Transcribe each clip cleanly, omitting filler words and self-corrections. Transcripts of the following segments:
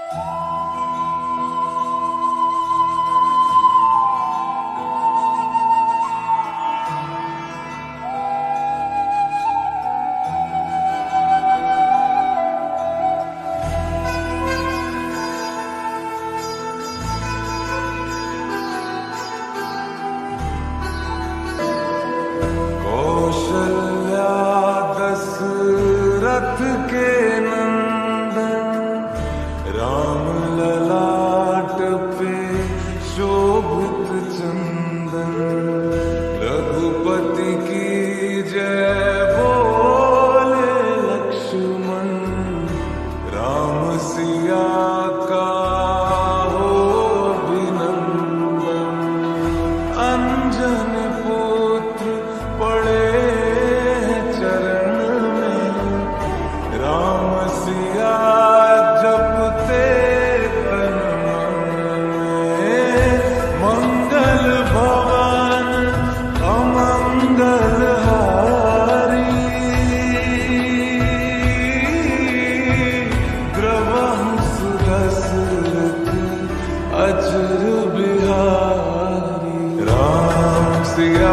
रथ के नंदन राम ललाट पे शोभित चंदन, रघुपति की जय बोले लक्ष्मण, राम सिया का हो अभिनंदन। अंजन पुत्र पड़े अजर बिहारी। राम सिया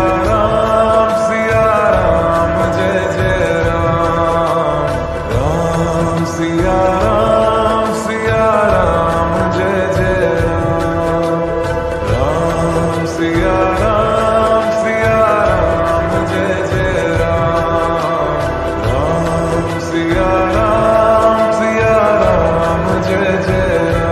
राम जय जय राम, राम सिया राम जय जय राम, राम सिया राम जय जय राम, राम सिया राम जय जय राम।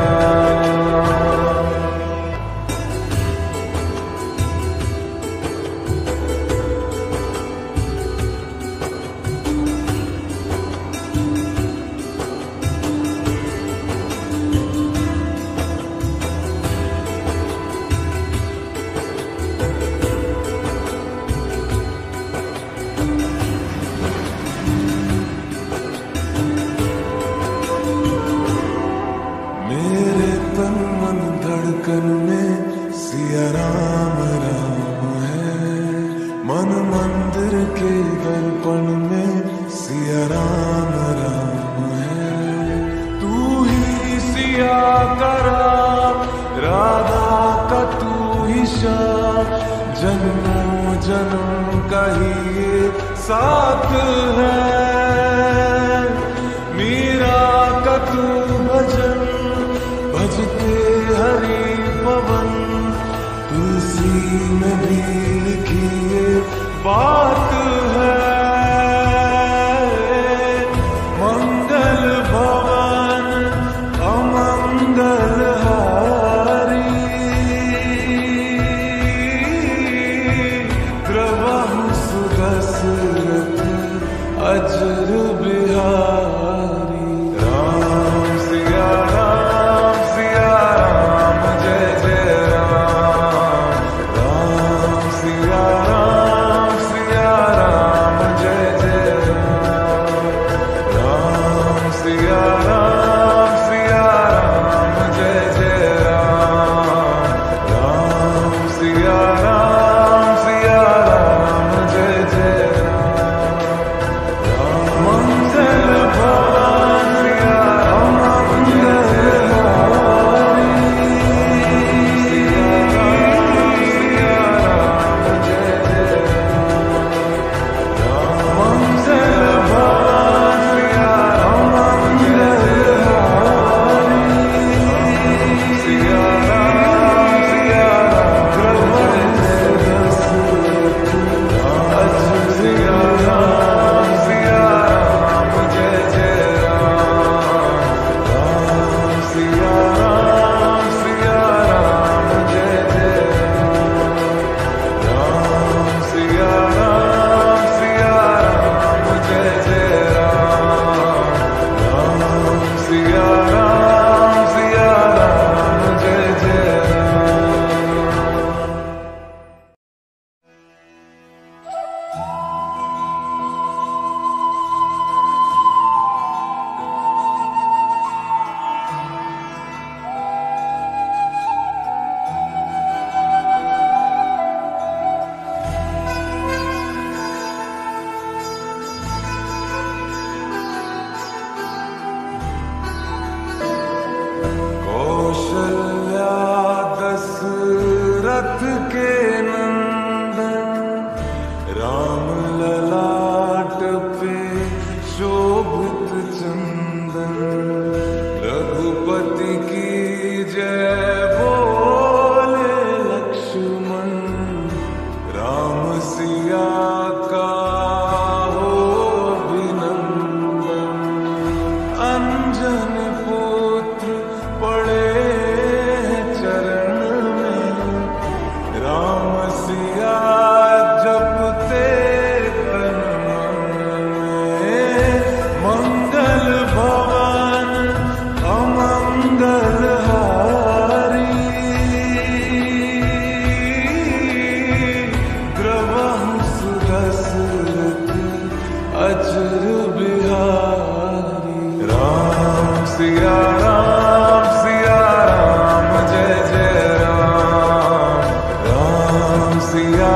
मेरे तन मन धड़कन में सिया राम राम है, मन मंदिर के दर्पण में सिया राम राम है। तू ही सिया का राम, राधा का तू ही श्याम, जन्मों जन्म का ही ये साथ है। मीरा का तू भजन भजते हरि पवन, तुलसी में भी लिखी ये बात है। मंगल भवन अमंगल हारी, द्रवहु सुदशरथ अजर बिहारी। राम सिया राम जय जय राम, राम सिया रघुपति की जय बोले लक्ष्मण, राम सिया का हो अभिनंदन। अंजन पुत्र पड़े चरण में, राम सिया जपते तन मन में। मंगल भवन अमंगल हारी, द्रवहु सुदशरथ अचर बिहारी। राम सिया राम जय जय राम। राम सिया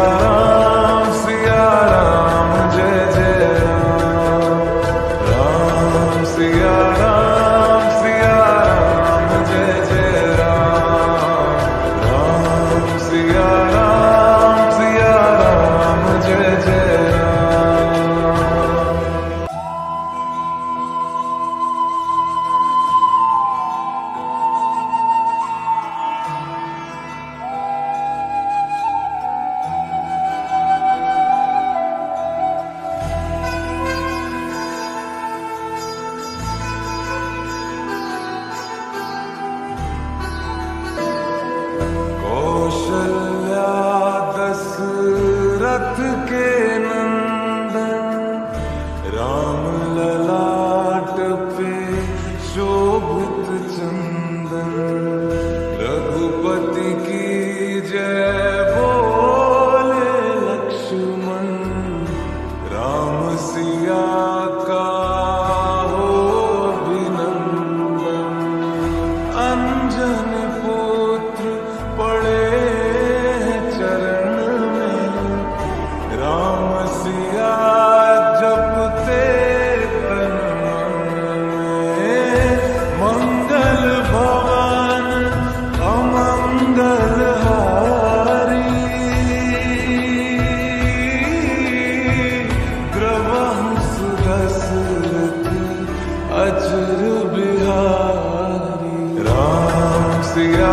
राम जय जय राम। राम सिया राम जय जय राम। राम सिया राम जय जय राम। कौशल्या दशरथ के नंदन, राम ललाट पे शोभित चंदन। रघुपति की जय बोले लक्ष्मण, राम सिया का हो अभिनंदन। अंजन पुत्र पड़े चरण में, राम सिया जपते तन मन में। मंगल भवन अमंगल हारी, द्रवहु सुदशरथ अचर बिहारी। राम सिया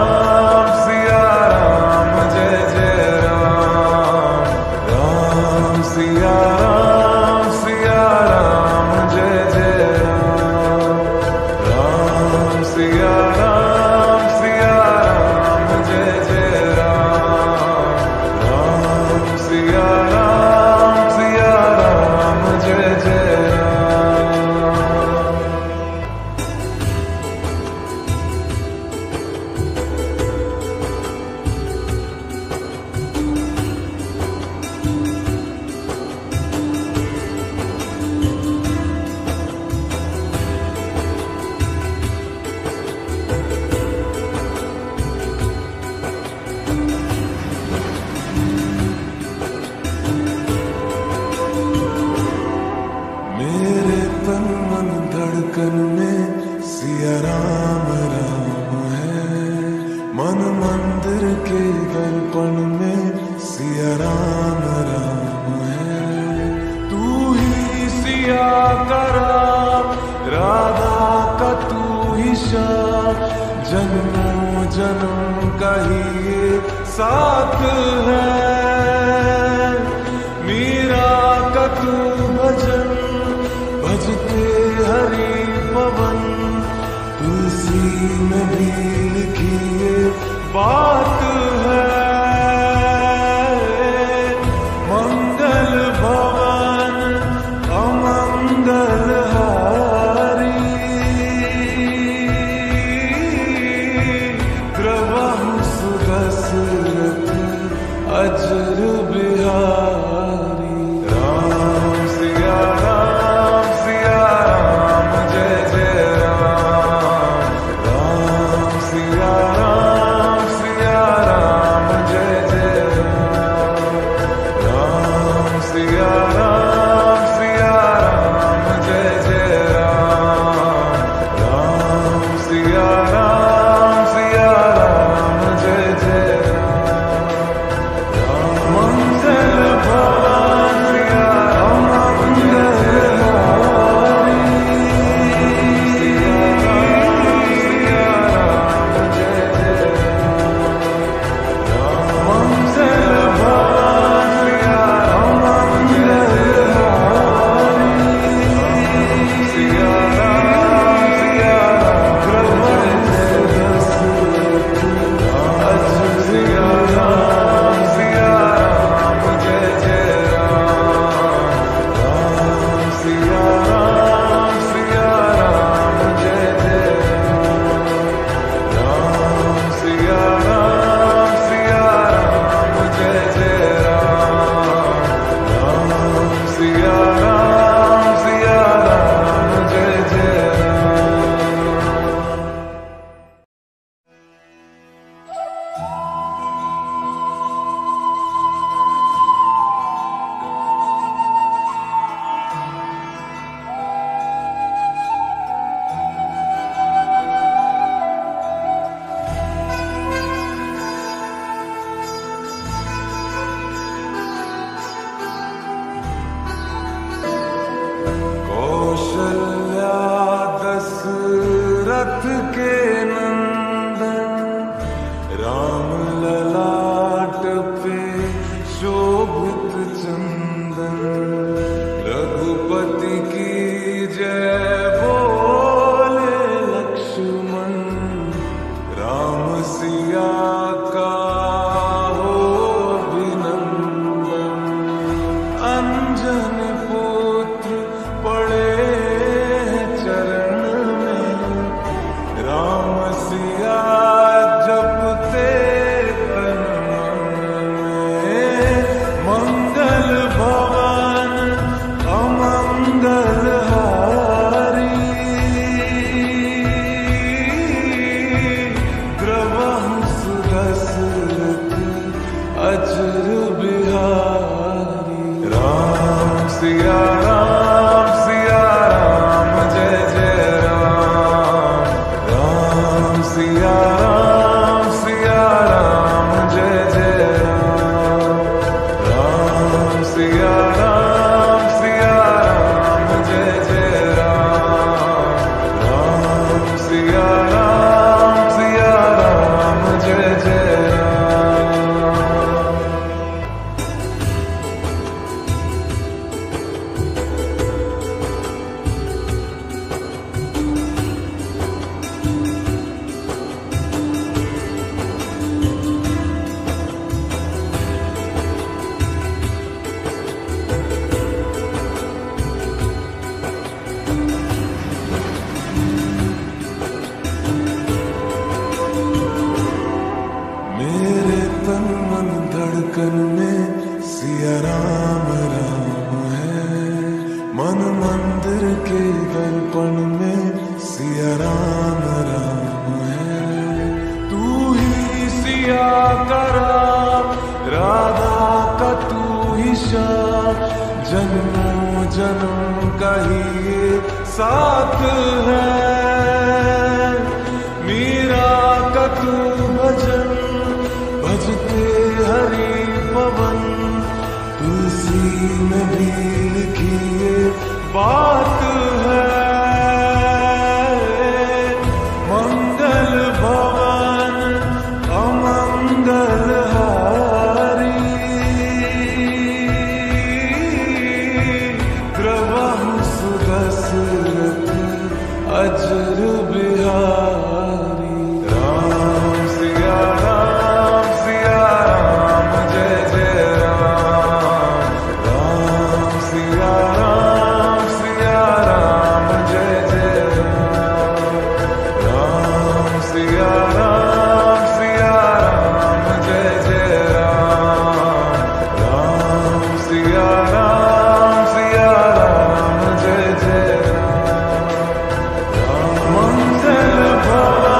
राम जय जय राम। राम सिया राम जय जय राम। राम सिया राम जय जय राम। राम सिया राम जय जय राम। मेरे तन मन धड़कन में सिया राम है। मन मंदिर के दर्पण में सिया राम है। तू ही सिया का राम, राधा का तू ही श्याम। जन्मों जन्म का ही ये साथ है। मीरा का तू भजन, भजते हरि पवन। तुलसी में भी लिखी ये बात है। मंगल भवन अमंगल हारी, द्रवहु सुदशरथ अचर बिहारी। राम सिया राम जय जय राम। राम सिया राम दशरथ के नंदन राम ललाट पे शोभित चंदन, रघुपति की जय बोले लक्ष्मण, राम सिया का हो अभिनंदन। अंजन पुत्र पड़े चरण में, राम सिया जपते तन मन में। मंगल भवन अमंगल हारी, द्रवहंस दशरथ अजर बिहारी। राम सिया राम जय जय राम, राम सिया राम जय जय राम, राम सिया राम जय जय राम, राम सिया राम जय जय राम। मेरे तन मन धड़कन में सिया राम है, मन मंदिर के दर्पण में सिया राम है। तू ही सिया का राम, राधा का तू ही श्याम, जन्मों जन्म का ही ये साथ है। मीरा का तू भजन, भजते हरि पवन, तुलसी में भी लिखी ये बात है। मंगल भवन अमंगल हारी, द्रवहंस दशरथ अजर बिहारी। राम सिया राम जय जय राम, राम सिया राम जय जय राम, राम सिया राम जय जय राम, राम सिया राम जय जय राम। मंगल भवन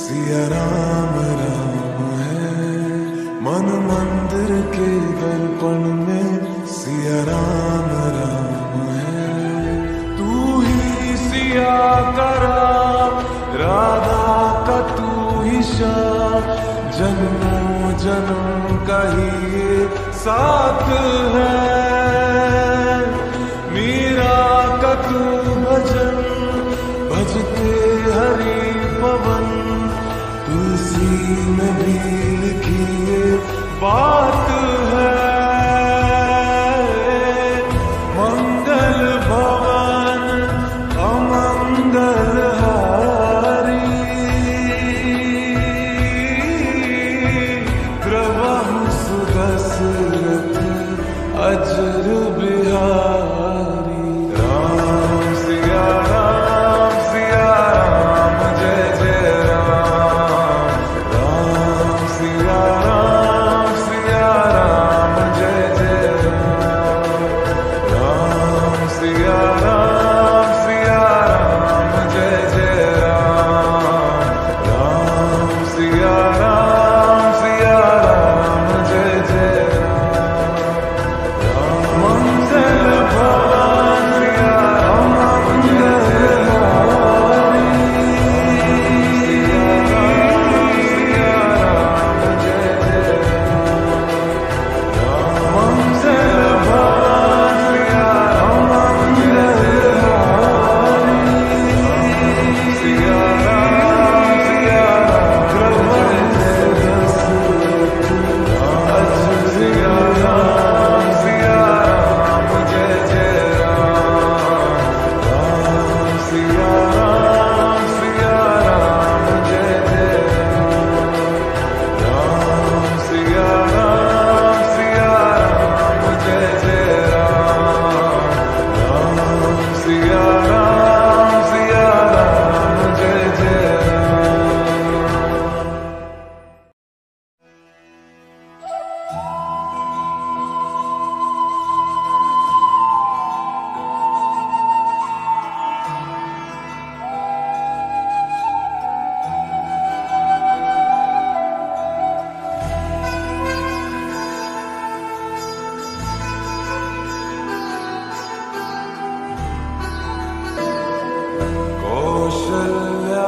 सिया राम राम है। मन मंदिर के दर्पण में सिया राम राम है। तू ही सिया का राम, राधा का तू ही श्याम, जन्मों जन्म का ही ये साथ है। मीरा का तू भजन, भजते हरि पवन, तुलसी में भी लिखी ये बात है। मंगल भवन अमंगल हारी, द्रवहु सुदशरथ अजर बिहारी। राम सिया राम जय जय राम। राम सिया राम जय जय राम। राम सिया राम जय जय राम। राम सिया राम जय जय राम। मंगल भवन अमंगल हारी, सिया राम जय जय राम। मंगल भवन अमंगल हारी, सिया राम द्रवहु दशरथ अजर। सिया राम जय जय राम। राम सिया राम जय जय राम। राम सिया राम जय जय राम। राम सिया राम जय जय राम। कौशल्या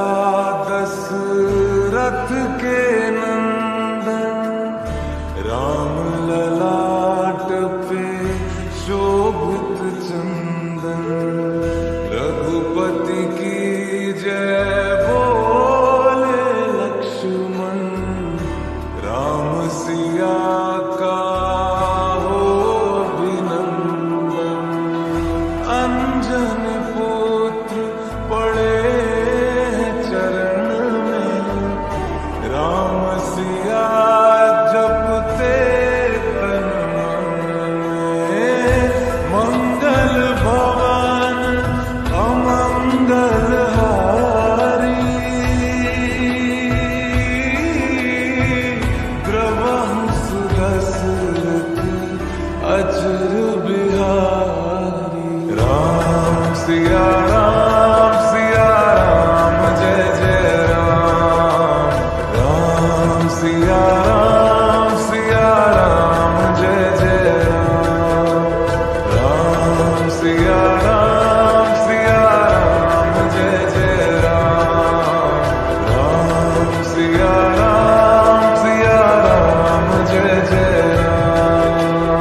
दशरथ के नंदन, राम ललाट पे शोभित चंदन। रघुपति की जय बोले लक्ष्मण, राम सिया का हो अभिनंदन। अंजन पुत्र पड़े हैं चरण में, राम सिया जपते तन मन में। मंगल भवन अमंगल हारी, द्रवहु सुदशरथ अजर बिहारी। राम सिया राम जय जय राम। राम सिया राम जय जय राम। राम सिया राम जय जय राम। राम सिया राम जय जय राम।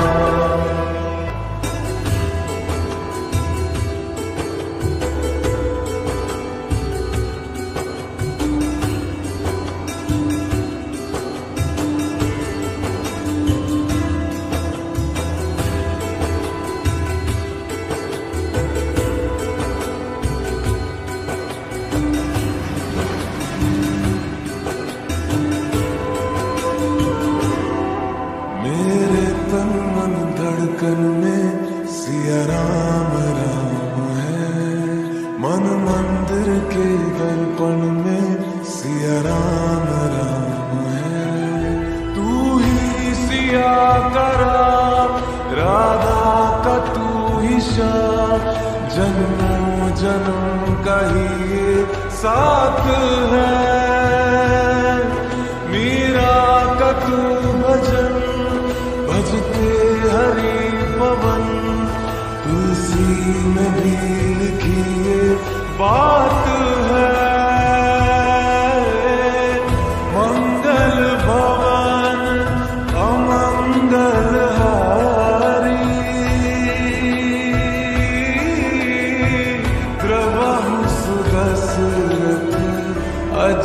मेरे तन मन धड़कन में सिया राम राम है। मन मंदिर के दर्पण में सिया राम है। तू ही सिया का राम, राधा का तू ही श्याम, जन्मों जन्म का ही ये साथ है।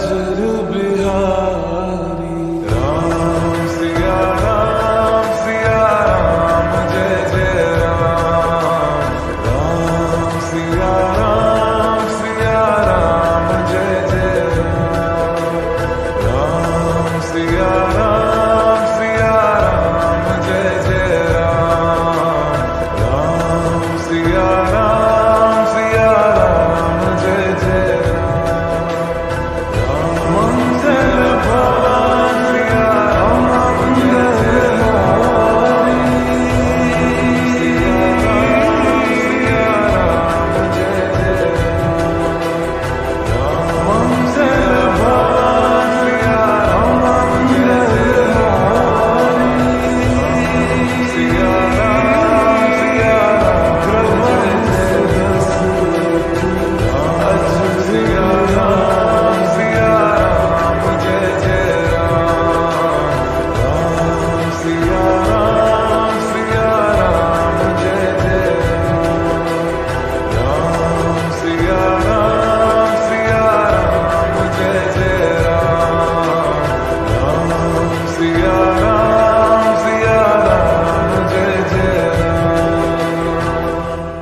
अजर बिहारी। राम सिया राम जय जय राम। राम सिया राम जय जय राम। राम सिया राम जय जय राम। राम सिया राम जय जय राम। मंगल भवन सिया मंगलहारी। सिया राम जय जय राम। मंगल भवन सिया मंगलहारी। सिया राम सिया राम जय जय राम। राम सिया राम जय जय राम। राम सिया राम जय जय राम। राम सिया राम जय जय राम।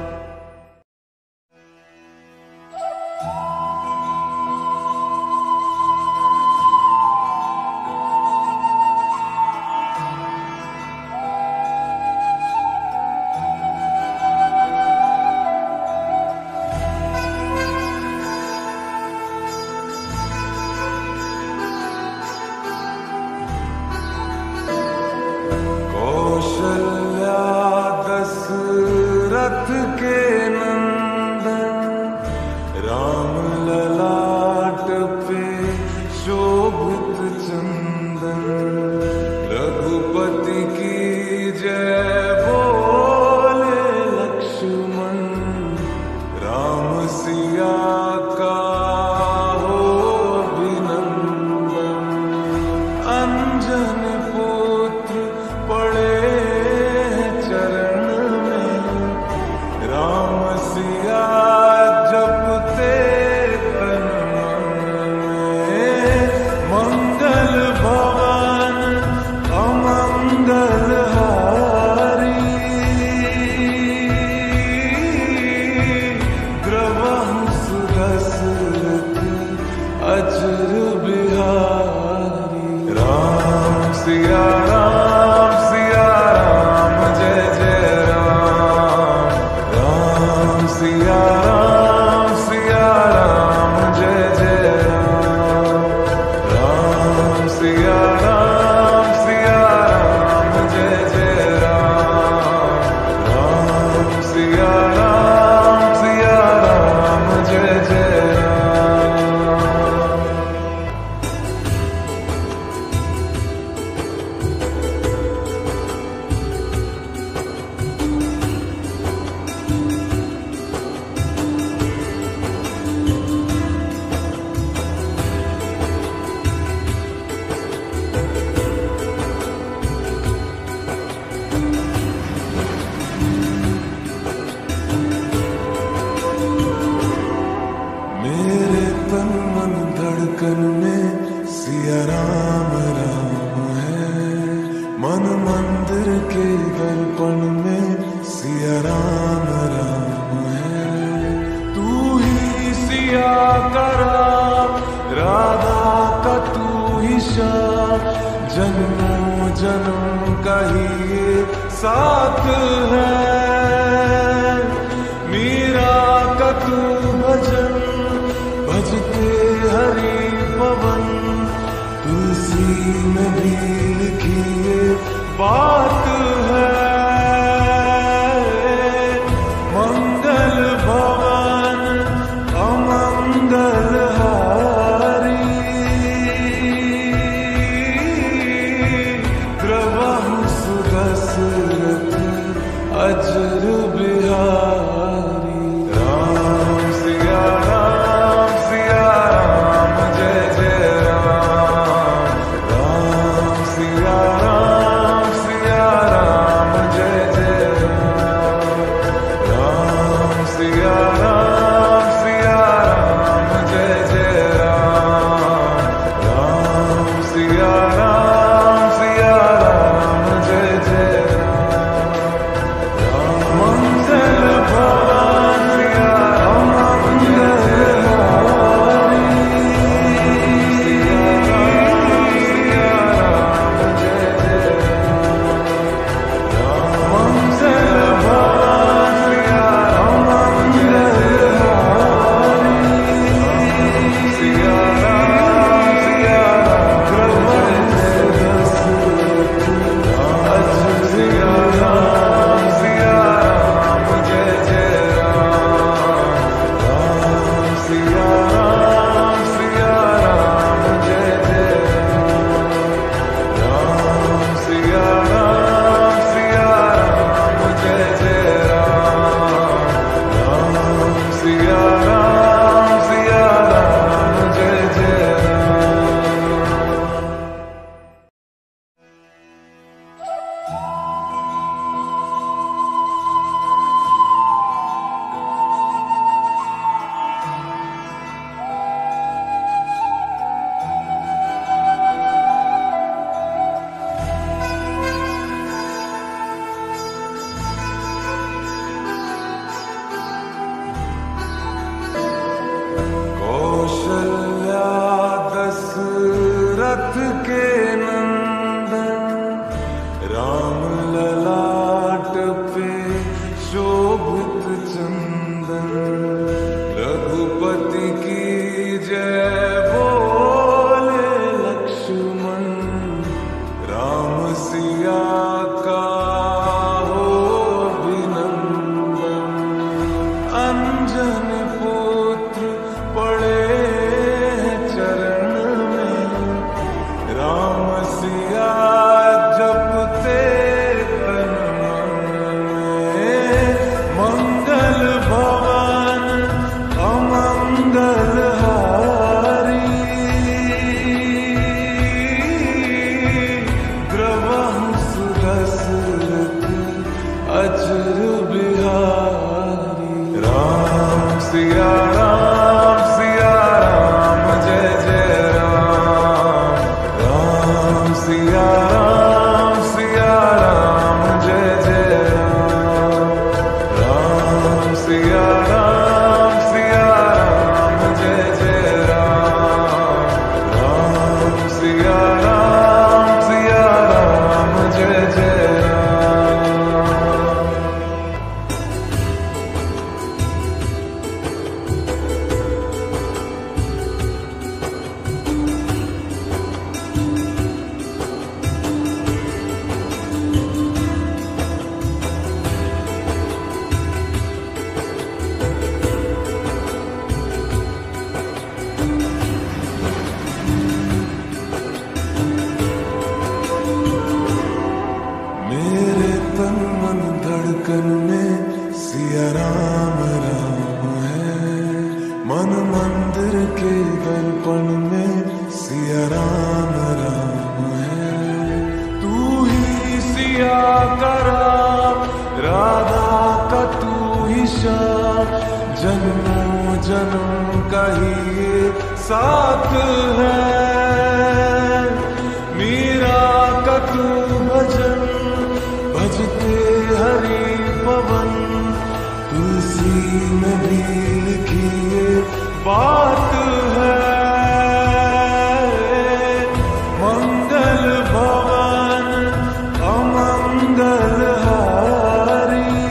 कौशल्या दशरथ के नंदन। राम ललाट पे शोभित चंदन। रघुपति की जय बोले लक्ष्मण। राम सिया का हो अभिनंदन। अंजन पुत्र पड़े हैं चरण में। राम सिया जपते तन मन में। मंगल भवन अमंगलहारी। द्रवहु सुदशरथ अजर बिहारी। राम सिया राम जय जय राम। राम सिया राम जय जय राम। राम सिया राम जय जय राम। राम सिया राम जय जय राम। मेरे तन मन धड़कन में सिया राम है। मन मंदिर के दर्पण में सिया राम है। तू ही सिया का राम, राधा का तू ही श्याम। जन्मों जन्म का ही ये साथ है। मीरा का तू भजन भजते हरि पवन। तुलसी में भी लिखी ये बात है। मंगल भवन अमंगलहारी। द्रवहु सुदशरथ अजर बिहारी। राम सिया राम जय जय राम। राम सिया राम दशरथ के नंदन, राम ललाट पे शोभित चंदन, रघुपति की जय बोले लक्ष्मण, राम सिया का हो अभिनंदन। अंजन पुत्र पड़े चरण में, राम सिया जपते तन मन में। मंगल भवन अमंगल हारी, द्रवहंस दशरथ अजर बिहारी। राम सिया राम जय जय राम, राम सिया राम जय जय राम, राम सिया राम जय जय राम, राम सिया राम जय जय राम। मेरे तन मन धड़कन में सिया राम राम है, मन मंदिर के दर्पण में सिया राम राम है। तू ही सिया का राम, राधा का तू ही श्याम, जन्मों जन्म का ही ये साथ है। मीरा का तू भजन, भजते हरि पवन, तुलसी में भी लिखी ये बात है। मंगल भवन अमंगल हारी,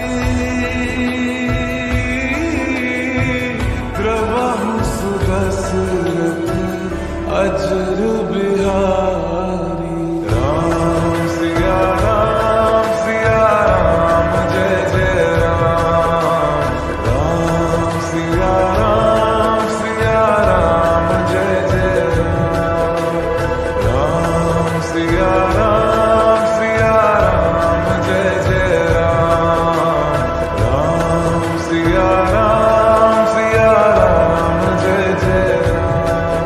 द्रवहंस दशरथ अजर बिहारी। राम सिया राम जय जय राम, राम सिया राम जय जय राम, राम सिया राम जय जय राम, राम सिया राम जय जय राम।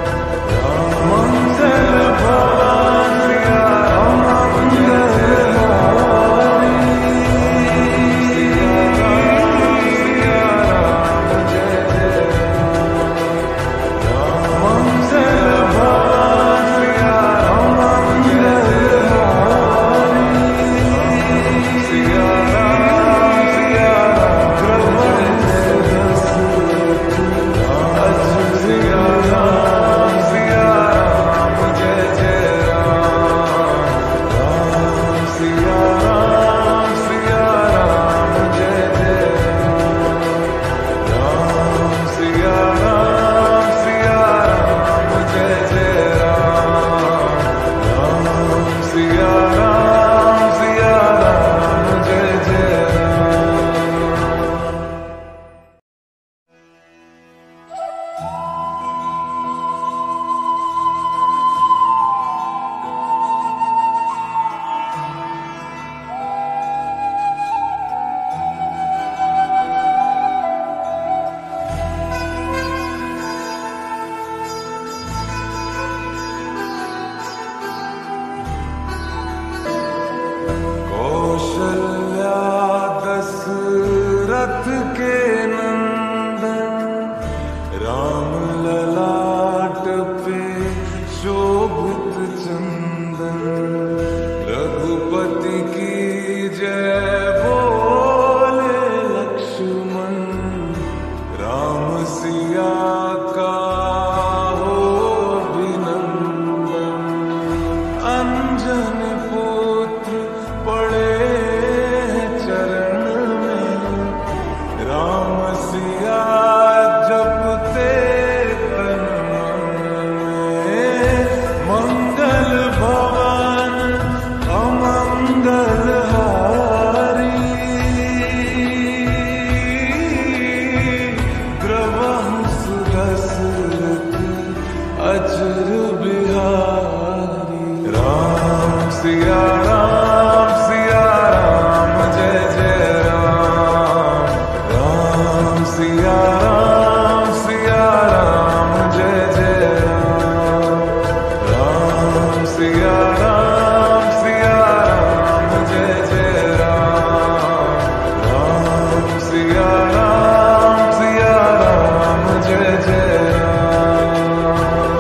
मंगल भवन अमंगल हारी, सिया राम जय जय राम, मंगल भवन अमंगल हारी, सिया राम द्रवहंस दशरथ अजर सिया राम जय जय राम, राम सिया राम जय जय राम, राम सिया राम जय जय राम, राम सिया राम जय जय राम। कौशल्या दशरथ के नंदन, राम ललाट पे शोभित चंदन, रघुपति की जय बोले लक्ष्मण, राम सिया का हो अभिनंदन। बिहारी। राम सिया राम जय जय राम। राम सिया राम जय जय राम। राम सिया राम जय जय राम। राम सिया राम जय जय राम।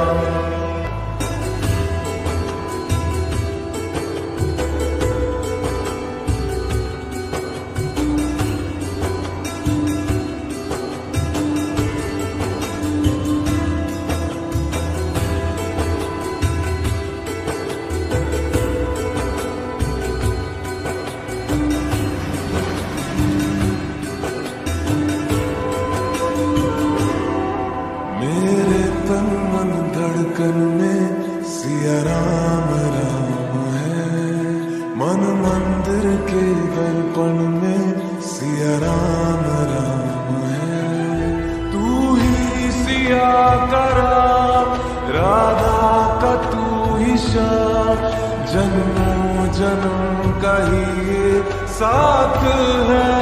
मेरे तन मन धड़कन में सिया राम है। मन मंदिर के दर्पण में सिया राम है। तू ही सिया का राम, राधा का तू ही श्याम। जन्मों जन्म का ही ये साथ है।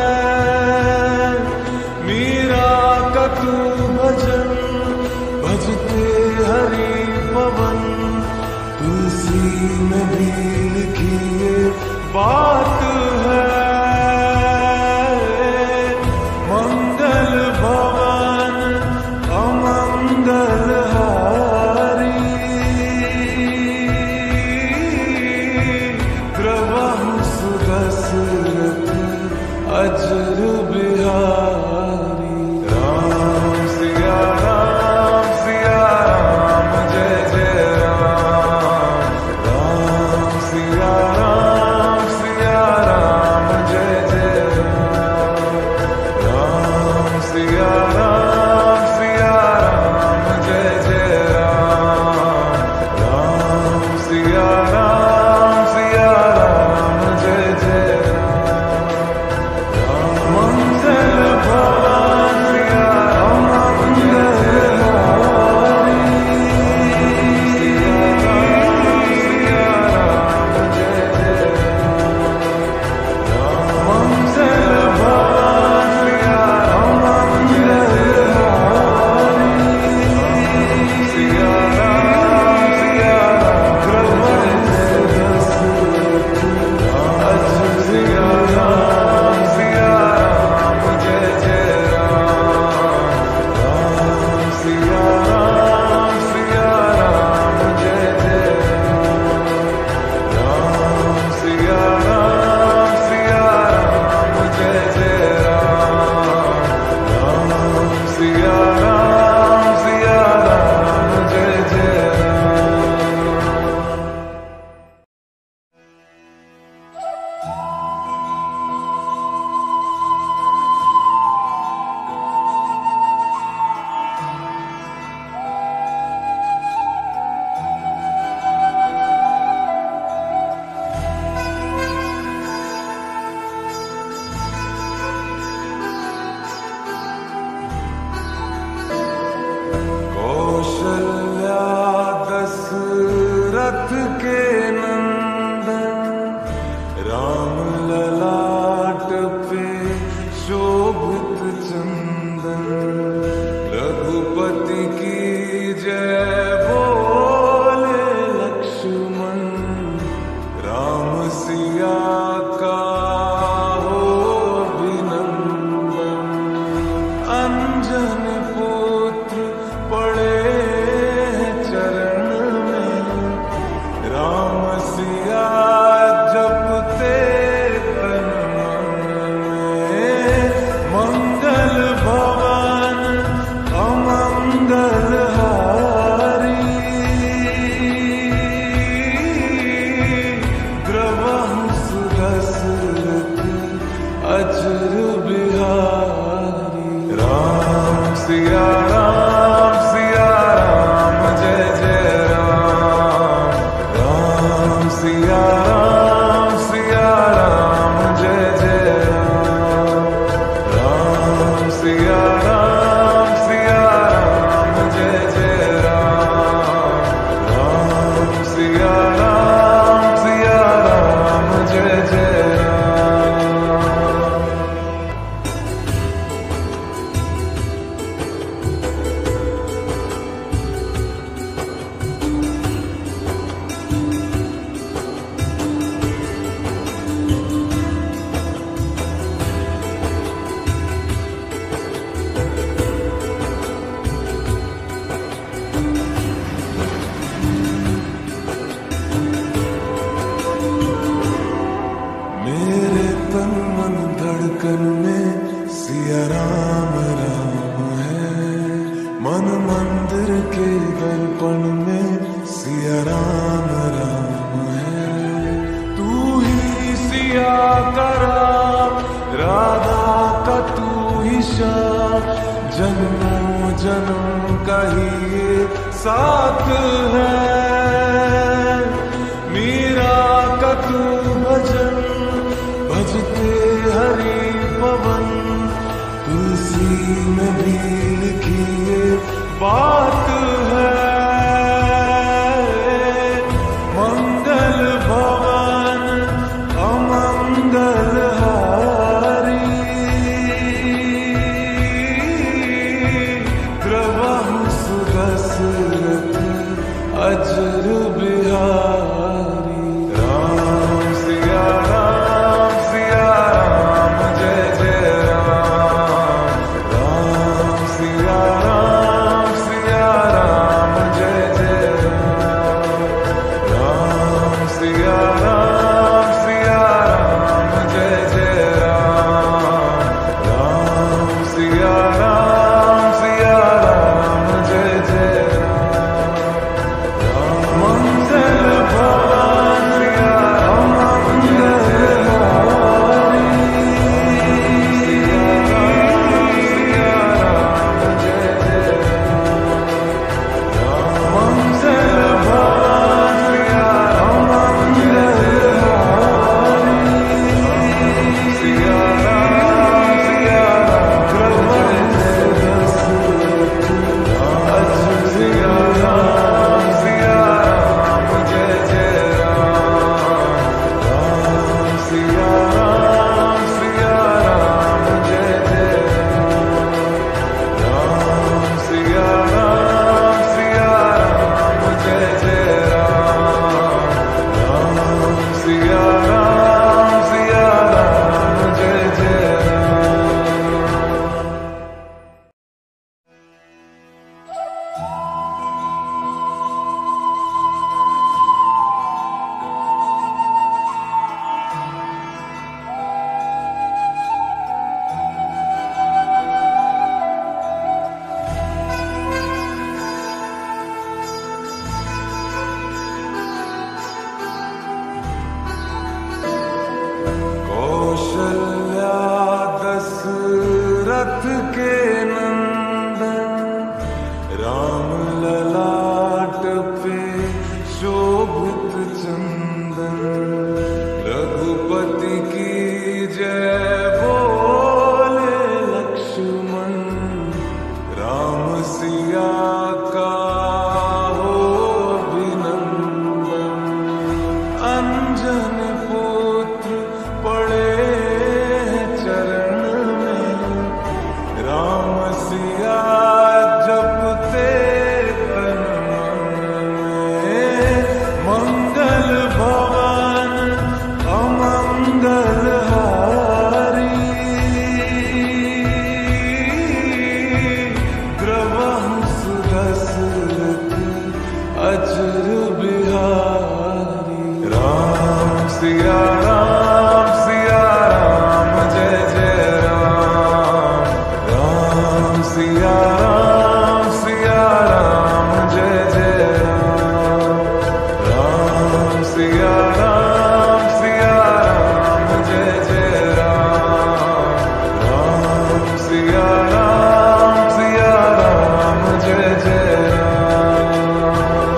मीरा का तू भजन भजते हरि पवन। तुलसी में भी लिखी ये बात है। मंगल भवन अमंगल हारी। द्रवहु सुदशरथ अजर बिहारी। राम सिया राम जय जय राम। राम सिया राम जय जय राम। राम सिया राम जय जय राम। राम सिया राम जय जय राम। मंगल भवन अमंगल हारी। जय जय राम। मंगल भवन अमंगल हारी। सिया राम सिया राम जय जय राम। राम सिया राम जय जय राम। राम सिया राम जय जय राम। राम सिया राम जय जय राम। कौशल्या दशरथ के नंदन। राम ललाट पे शोभित चंदन। रघुपति की जय बोले लक्ष्मण। राम सिया का हो अभिनंदन। अंजन पुत्र पड़े हैं चरण में। राम साथ है। मीरा का तू भजन भजते हरि पवन, तुलसी में भी लिखी ये बात है। मंगल भवन अमंगल हारी, द्रवहु सुदशरथ अजर बिहारी। राम सिया राम जय जय राम। राम सिया राम जय जय राम। राम सिया राम जय जय राम। राम सिया राम जय जय राम। मंगल भवन अमंगल हारी, सिया राम जय जय राम। मंगल भवन अमंगल हारी, सिया राम सिया राम जय जय राम। राम सिया राम जय जय राम। राम सिया राम जय जय राम। राम सिया राम जय जय राम। कौशल्या दशरथ के नंदन, राम ललाट पे शोभित चंदन। रघुपति की जय बोले लक्ष्मण, राम सिया का हो अभिनंदन। अंजन पुत्र पड़े चरण में, राम सिया जपते तन मन में। मंगल भवन अमंगल हारी, द्रवहु सुदशरथ अजर बिहारी। राम सिया राम जय जय राम। राम सिया राम जय जय राम। राम सिया राम जय जय राम। राम सिया राम जय जय राम।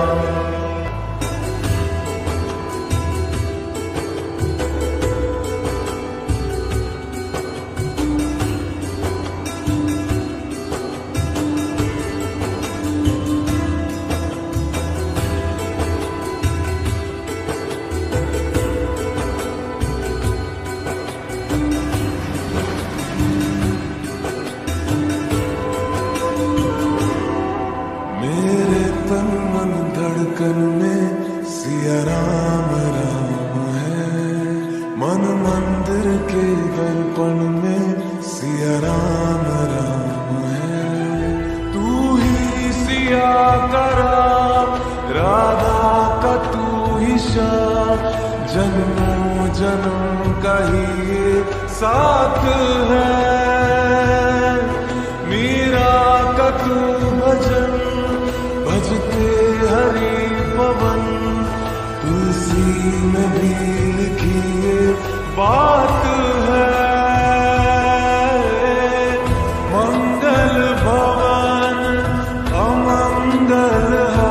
मेरे तन मन धड़कन में सिया राम है। मन मंदिर के दर्पण में सिया राम है। तू ही सिया का राम, राधा का तू ही श्याम। जन्मों जन्म का ही ये साथ है। मीरा का तू भजन भजते हरि पवन, तुलसी में भी लिखी ये बात है। मंगल भवन अमंगल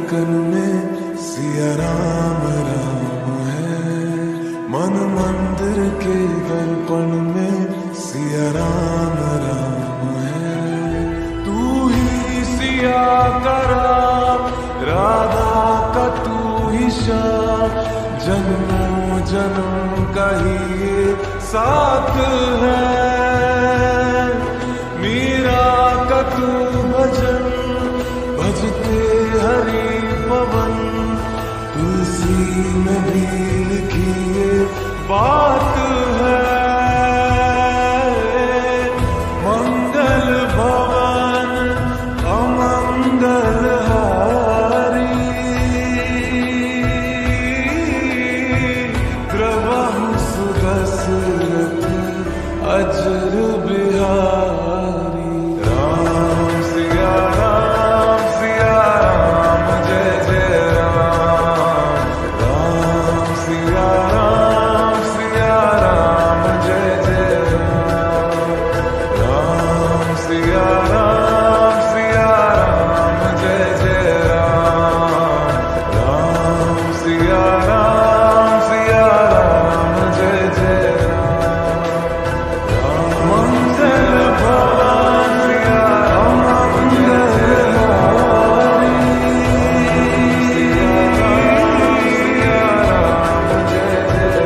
धड़कन में सिया राम राम है। मन मंदिर के दर्पण में सिया राम राम है। तू ही सिया का राम, राधा का तू ही श्याम, जन्मों जन्म का ही ये साथ है। मीरा का तू भजन, भजते हरि पवन, तुलसी में भी लिखी ये बात है। मंगल भवन अमंगल हारी, द्रवहु सुदशरथ अजर बिहारी। राम सिया राम जय जय राम। राम सिया राम जय जय राम। राम सिया राम जय जय राम। राम सिया राम जय जय राम। मंगल भवन अमंगल हारी, सिया राम जय जय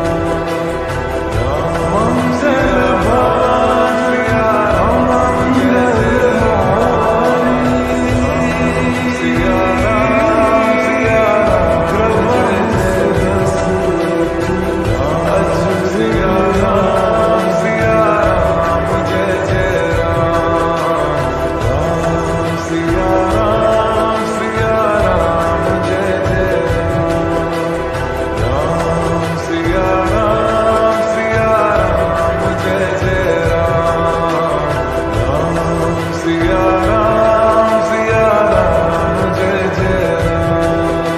राम। मंगल भवन अमंगल हारी, सिया राम द्रवहु सुदशरथ अजर सिया राम जय जय राम। राम सिया राम जय जय राम। राम सिया राम जय जय राम। राम सिया राम जय जय राम।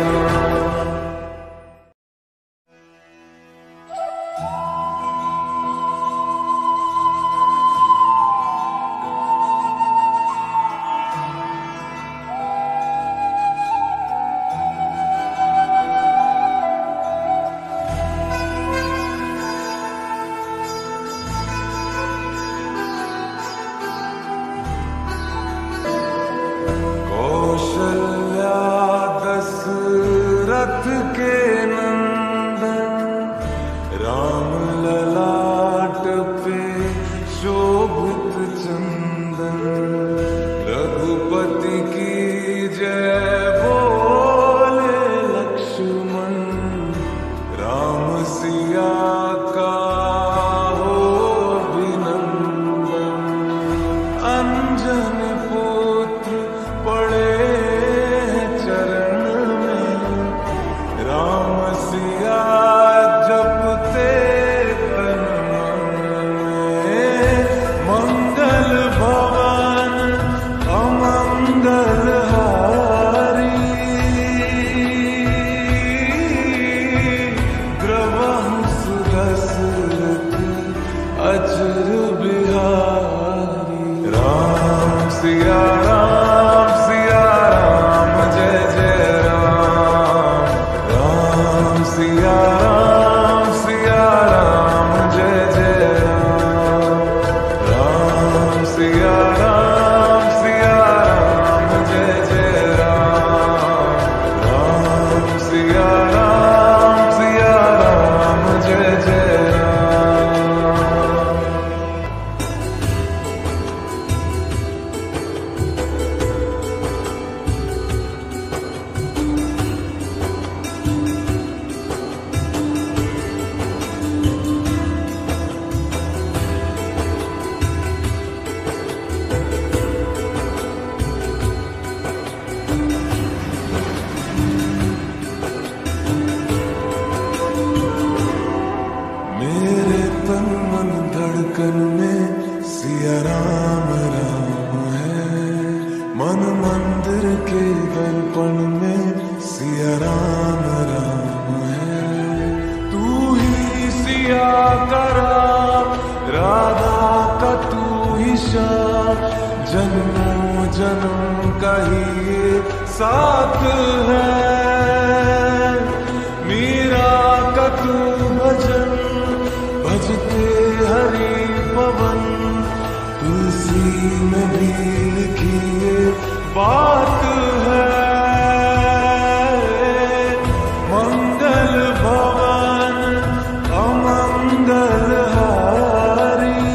कौशल्या दशरथ के नंदन, राम ललाट पे शोभित चंदन। रघुपति की जय बोले लक्ष्मण, राम सिया का हो अभिनंदन। अंजन पुत्र पड़े चरण में, राम सिया जपते तन मन में। मंगल भवन अमंगल हारी, द्रवहु सुदशरथ अजर बिहारी। राम सिया राम जय जय राम। राम सिया राम जय जय राम। राम सिया राम जय जय राम। राम सिया राम जय जय राम। मेरे तन मन धड़कन में सिया राम राम है। मन मंदिर के दर्पण में सिया राम राम है। तू ही सिया का राम, राधा का तू ही श्याम, जन्मों जन्म का ही ये साथ है। मीरा का तू भजन भजते हरि पवन, तुलसी में भी लिखी ये बात है। मंगल भवन अमंगल हारी,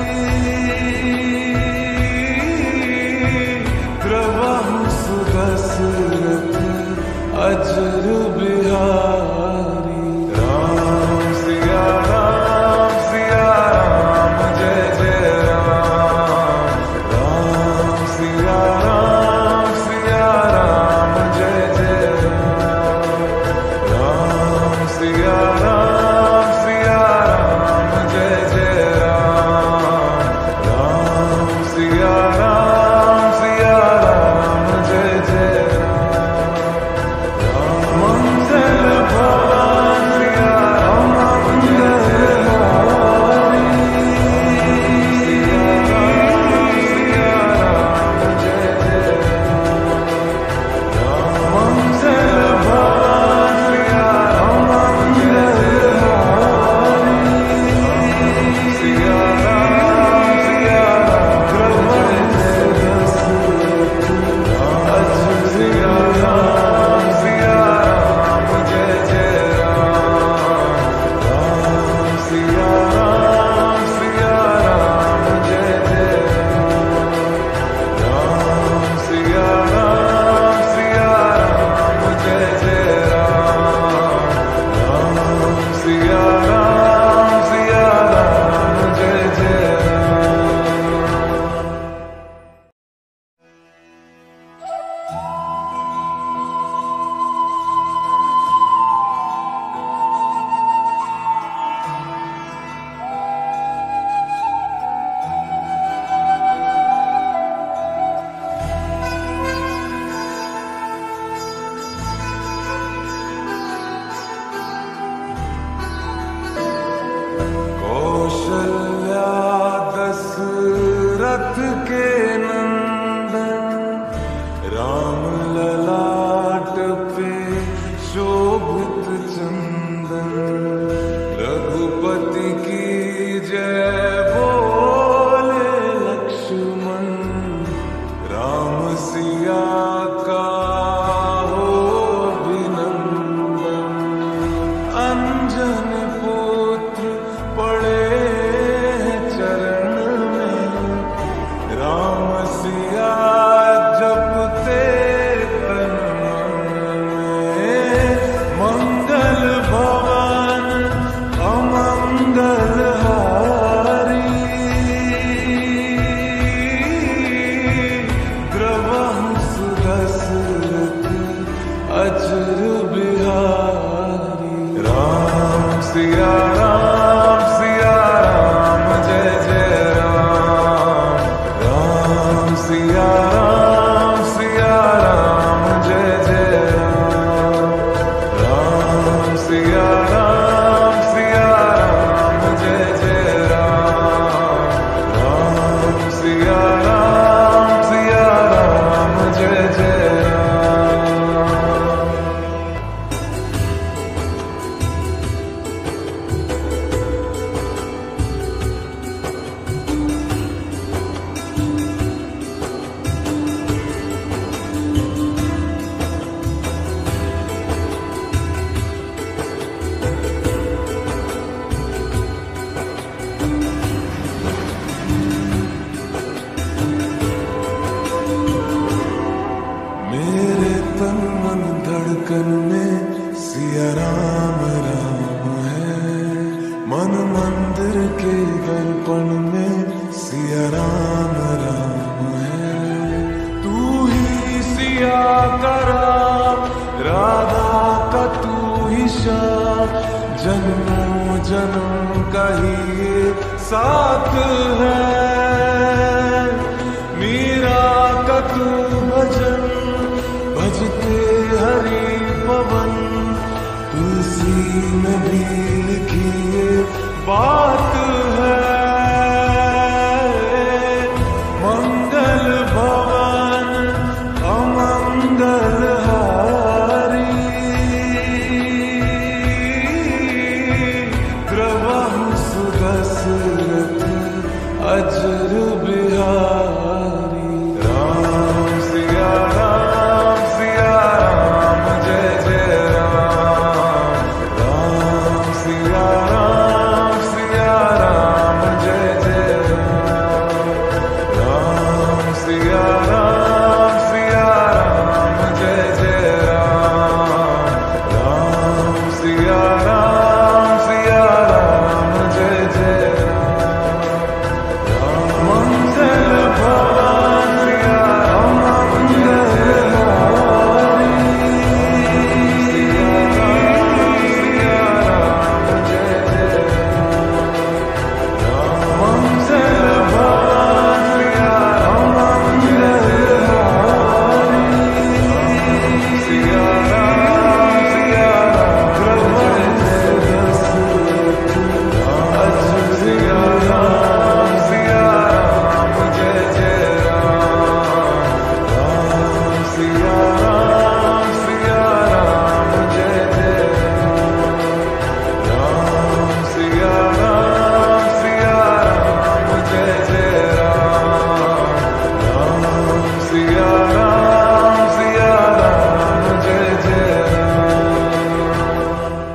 द्रवहु सुदशरथ अजर बिहारी। राम सिया राम जय जय राम। राम सिया राम जय जय राम। राम सिया राम जय जय राम। राम सिया राम जय जय राम। मंगल भवन अमंगल हारी, जय जय राम। मंगल भवन अमंगल हारी, सिया राम द्रवहु सुदशरथ अजर सिया राम जय जय राम। राम सिया राम जय जय राम। राम सिया राम जय जय राम। राम सिया राम जय जय कौशल्या दशरथ के नंदन, राम ललाट पे शोभित चंदन। रघुपति की जय बोले लक्ष्मण, राम सिया का हो अभिनंदन। अंजन पुत्र पड़े चरण में, राम सिया जपते तन मन में। मंगल भवन अमंगल हारी, द्रवहु सुदशरथ अजर बिहारी। राम सिया राम जय जय राम। राम सिया राम जय जय राम। राम सिया राम जय जय राम। राम सिया राम जय जय राम। मेरे तन मन धड़कन में सिया राम है। मन मंदिर के दर्पण में सिया राम है। तू ही सिया का राम, राधा का तू ही श्याम। जन्मों जन्म का ही ये साथ है। मीरा का तू भजन भजते हरि पवन, तुलसी में भी लिखी ये बात है। मंगल भवन अमंगल हारी, अजर बिहारी। राम सिया राम जय जय राम। राम सिया राम जय जय राम। राम सिया राम जय जय राम। राम सिया राम जय जय राम। मंगल भवन सिया राम मंगलहारी। सिया राम जय जय राम। मंगल भवन सिया राम मंगलहारी। सिया राम प्रभु जय दशरथ अजर। सिया राम जय जय राम। राम सिया राम जय जय राम। राम सिया राम जय जय राम। राम सिया राम जय जय राम।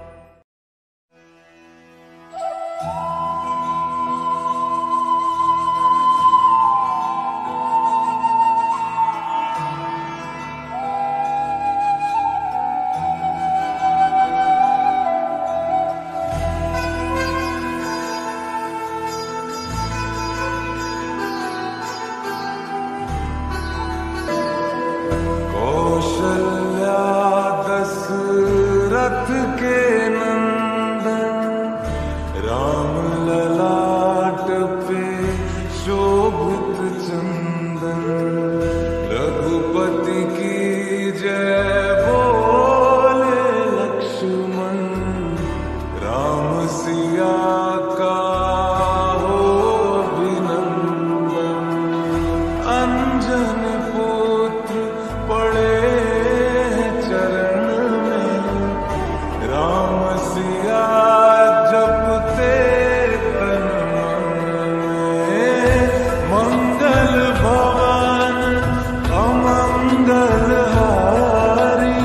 कौशल्या दशरथ के नंदन। राम ललाट पे शोभित चंदन। रघुपति की जय बोले लक्ष्मण। राम सिया का हो अभिनंदन। अंजन पुत्र पड़े हैं चरण में। राम सिया जपते तन मन में। मंगल भवन अमंगलहारी।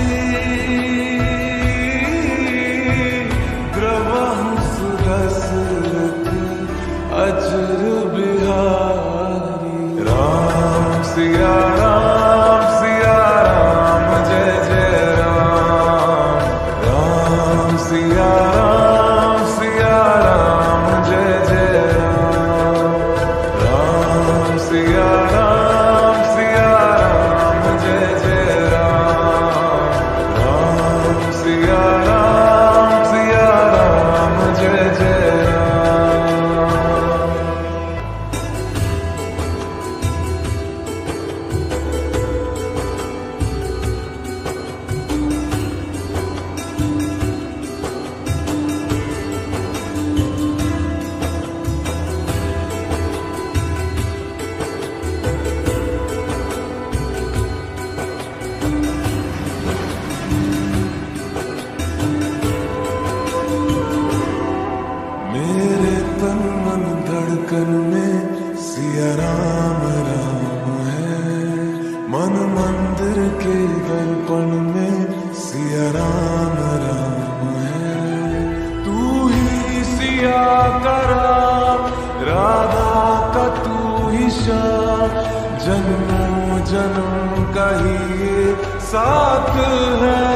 द्रवहंस दशरथ अजर बिहारी। राम सिया राम जय जय राम। राम सिया राम जय जय राम। राम सिया राम जय जय राम। राम सिया राम जय जय राम। मेरे तन मन धड़कन में सिया राम है। मन मंदिर के दर्पण में सिया राम है। तू ही सिया का राम, राधा का तू ही श्याम। जन्मों जन्म का ही ये साथ है।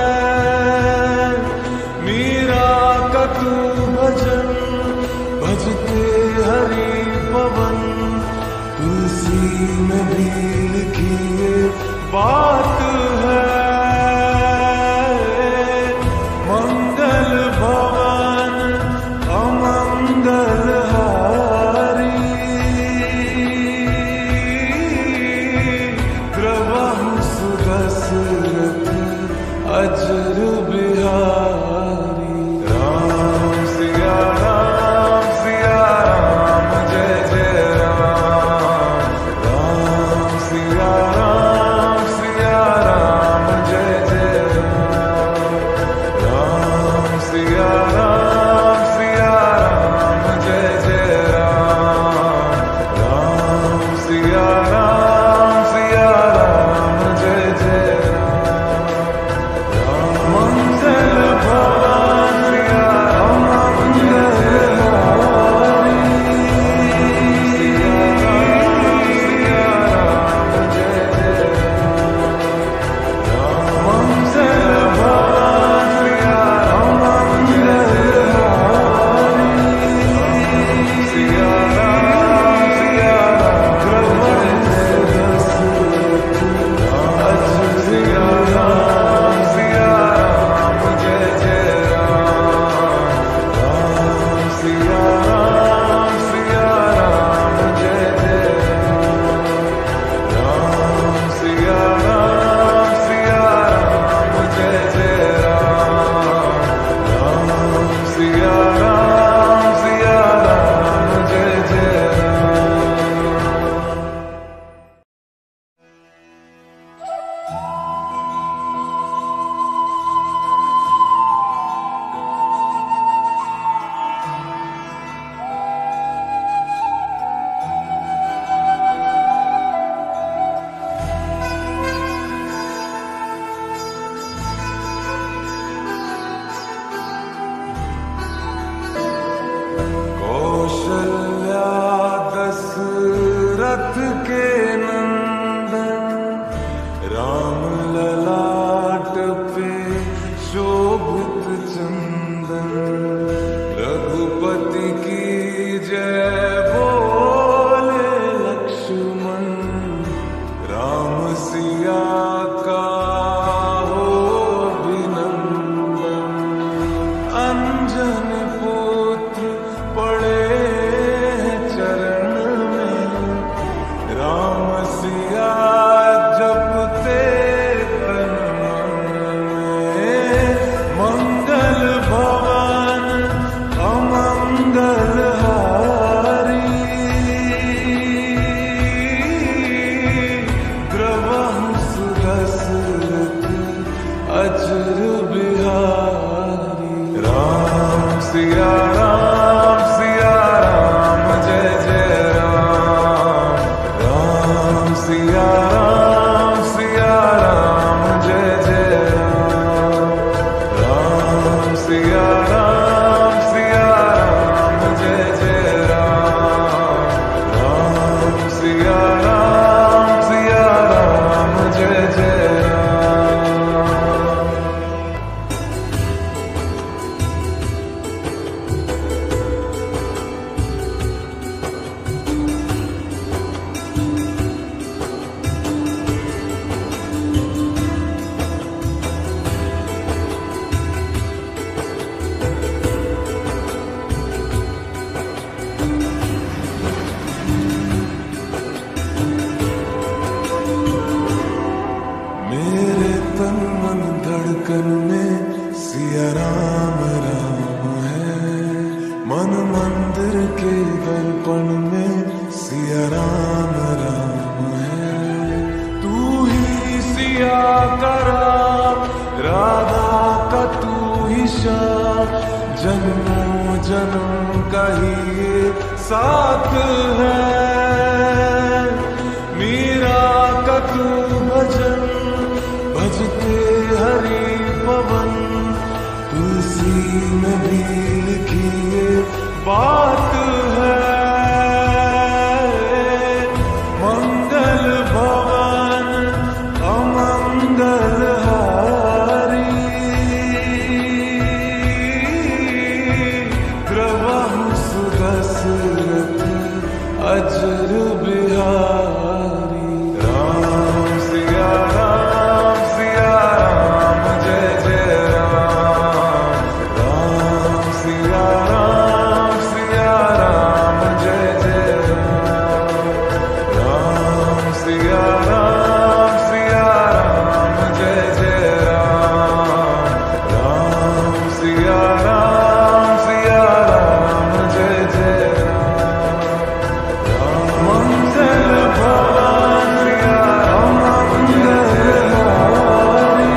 मीरा का तू भजन भजते हरि पवन। तुलसी में भी लिखी ये बात है। मंगल भवन अमंगलहारी। द्रवहंस दशरथ अजर बिहारी। राम सिया राम जय जय राम। राम सिया राम दशरथ के नंदन राम ललाट पे शोभित चंदन रघुपति की जय बोले लक्ष्मण राम सिया का हो अभिनंदन अंजन पुत्र पड़े चरण में राम सिया जपते तन मन में मंगल भवन अमंगल हारी द्रवंश दशरथ अजर बिहारी राम सिया राम जय जय राम राम सिया राम जय जय राम राम सिया राम जय जय राम राम सिया राम जय जय राम। मेरे तन मन धड़कन में सिया राम है मन मंदिर के दर्पण में सिया राम है तू ही सिया का राम राधा का तू ही श्याम जन्मों जन्म का ही ये साथ है मीरा का तू भजन भजते हरि पवन तुलसी में भी लिखी ये बात है मंगल भवन अमंगल हारी द्रवंश दशरथ अजर बिहारी राम सिया राम जय जय राम राम सिया राम जय जय राम राम सिया राम जय जय राम राम सिया राम जय जय राम मंगल भवन अमंगल हारी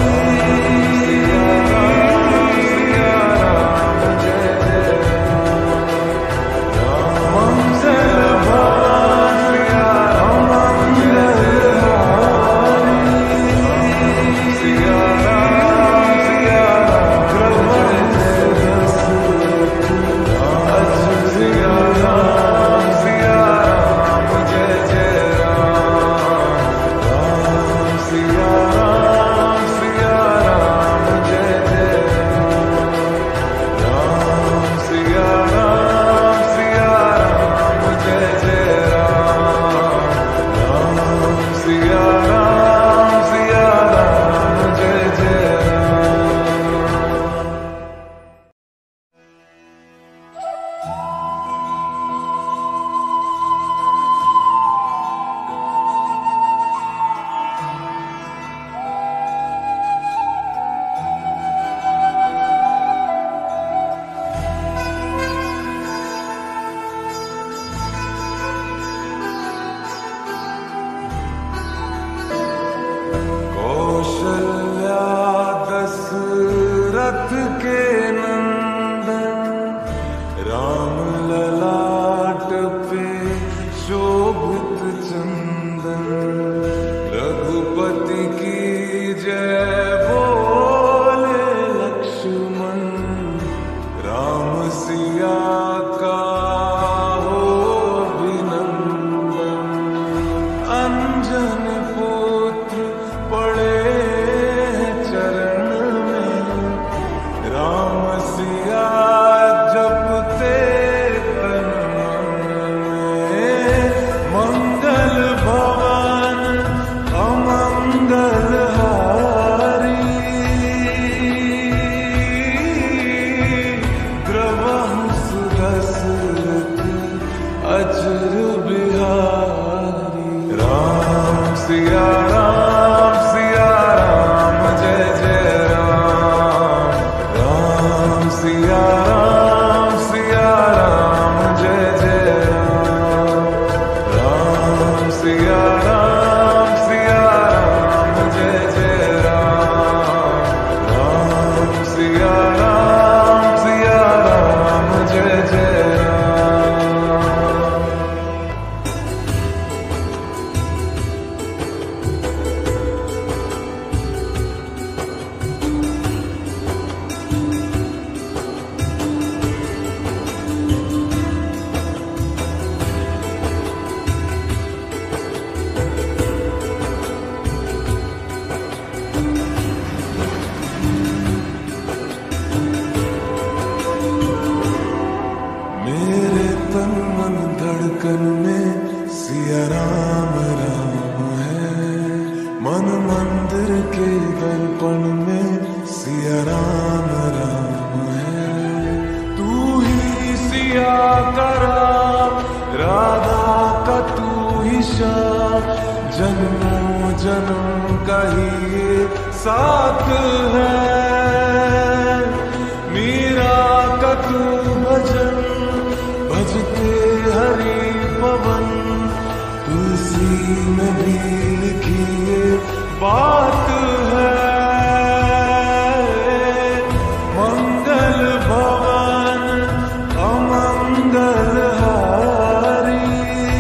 जय जय मंगल भवन अमंगल हारी सिया दशरथ के नंदन राम ललाट पे शोभित चंदन रघुपति की जय बोले लक्ष्मण राम सिया का हो अभिनंदन सिया राम राम है। मन मंदिर के दर्पण में सिया राम राम है। तू ही सिया का राम, राधा का तू ही श्याम, जन्मों जन्म का ही ये साथ है। मीरा का तू भजन, भजते हरि पवन, तुलसी में भी लिखी ये बात है। मंगल भवन अमंगल हारी,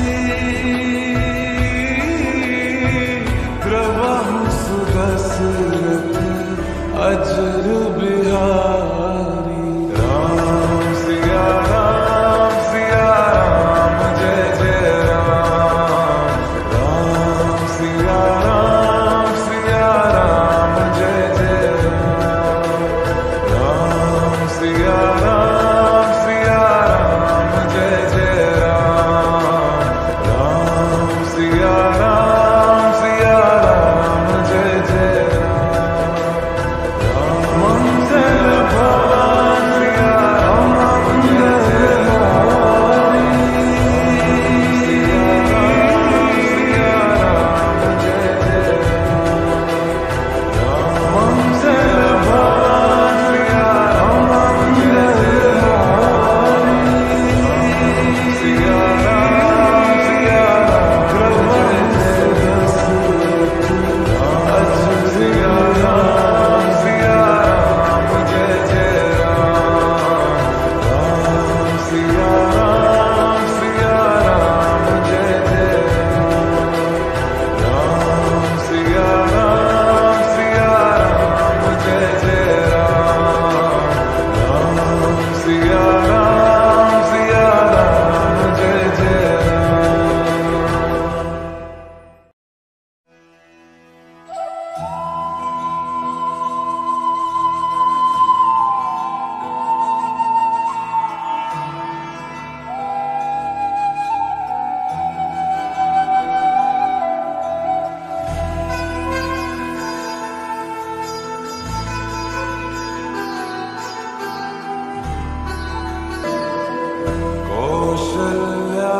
द्रवहु सुदशरथ अजर बिहारी। राम सिया राम जय जय राम। राम सिया राम जय जय राम। राम सिया राम जय जय राम। राम सिया राम जय जय राम। मंगल भवन अमंगल हारी, सिया राम जय जय राम। मंगल भवन अमंगल हारी, सिया राम सिया राम जय जय राम। राम सिया राम जय जय राम। राम सिया राम जय जय राम। राम सिया राम जय जय राम। कौशल्या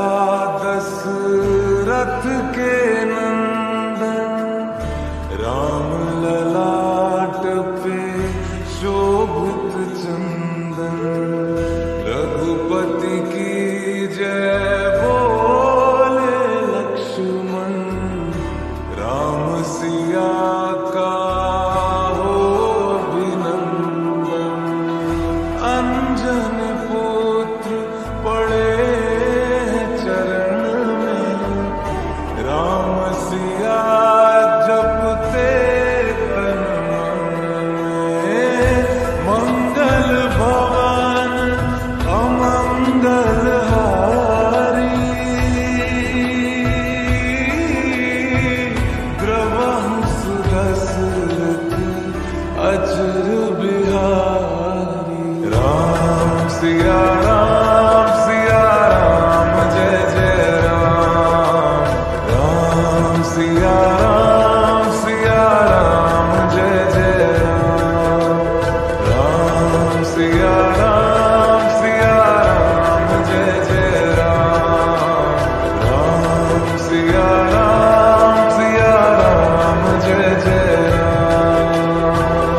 दशरथ के नंदन, राम ललाट पे शोभित चंदन। रघुपति की जय बोले लक्ष्मण, राम सिया का हो अभिनंदन। अंजन पुत्र पड़े चरण में, राम सिया जपते तन मन में। मंगल भवन अमंगल हारी, द्रवहु सुदशरथ अजर बिहारी। राम सिया राम जय जय राम। राम सिया राम जय जय राम। राम सिया राम जय जय राम। राम सिया राम जय जय राम।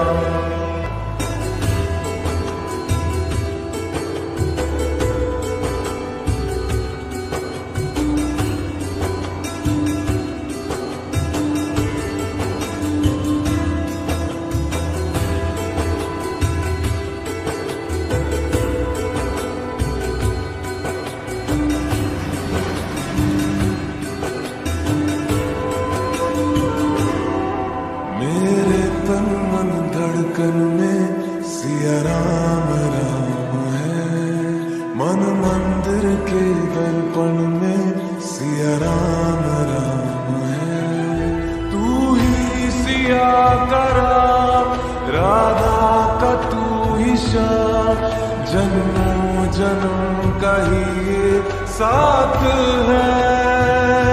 मेरे तन मन धड़कन में सिया राम है। मन मंदिर के दर्पण में सिया राम है। तू ही सिया का राम, राधा का तू ही श्याम, जन्मों जन्म का ही ये साथ है।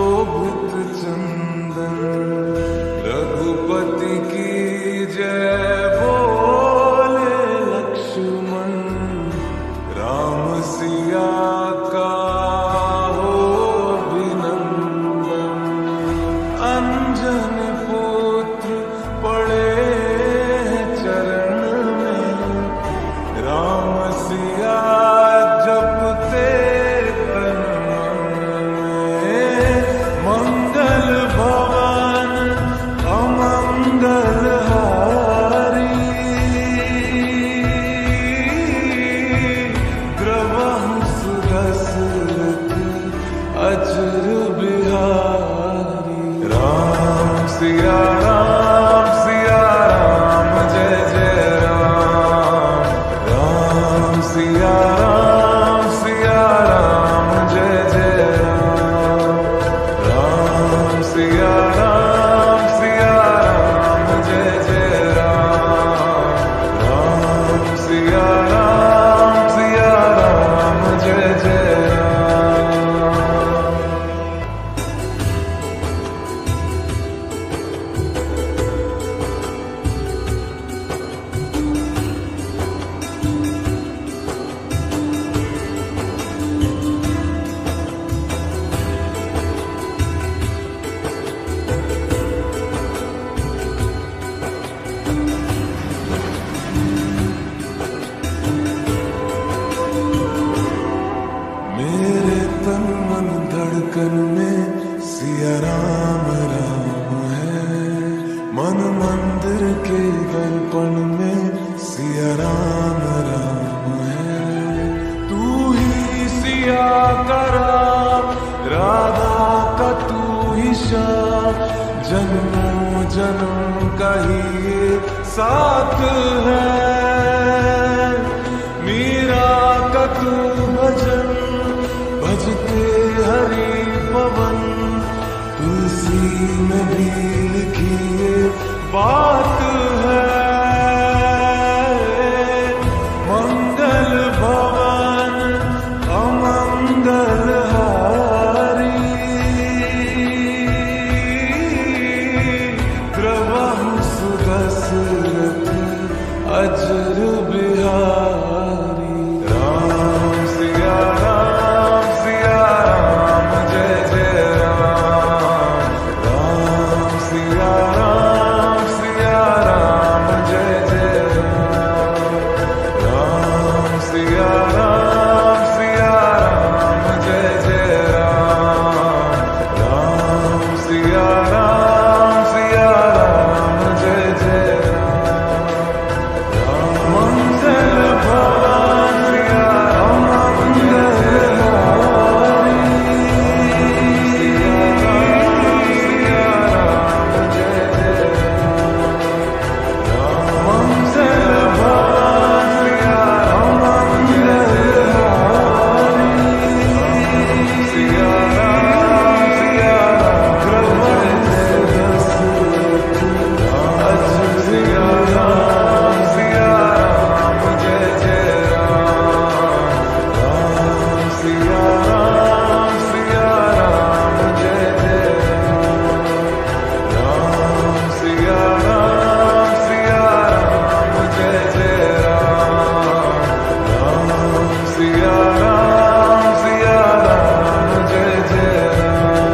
शोभित चंदन। रघुपति की जय बोले लक्ष्मण, राम सिया का हो अभिनंदन। अंजन पुत्र पड़े चरण में, राम सिया जपते तन मन में। मंगल भवन अमंगल हारी, द्रवहु सुदशरथ अचर बिहारी। राम सिया राम जय जय राम। राम सिया राम जय जय राम। राम सिया राम जय जय राम। राम सिया राम जय जय राम। मेरे तन मन धड़कन में सिया राम है। मन मंदिर के दर्पण में सिया राम है। तू ही सिया का राम, राधा का तू ही श्याम। जन्मों जन्म का ही ये साथ है। मीरा का तू भजन, भजते हरि पवन। तुलसी में भी लिखी ये बात है। मंगल भवन अमंगल हारी, द्रवहु सुदशरथ अचर बिहारी। राम सिया राम जय जय राम। राम सिया राम जय जय राम। राम सिया राम जय जय राम। राम सिया राम जय जय राम। मंगल भवन अमंगल हारी, जय जय राम। मंगल भवन अमंगल हारी, सिया राम सिया राम जय जय राम। राम सिया राम जय जय राम। राम सिया राम जय जय राम। राम सिया राम जय जय राम।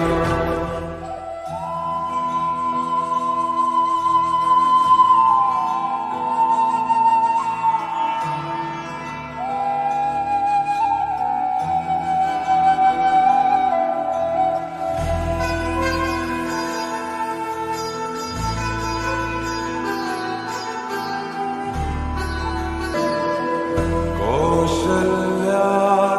कौशल्या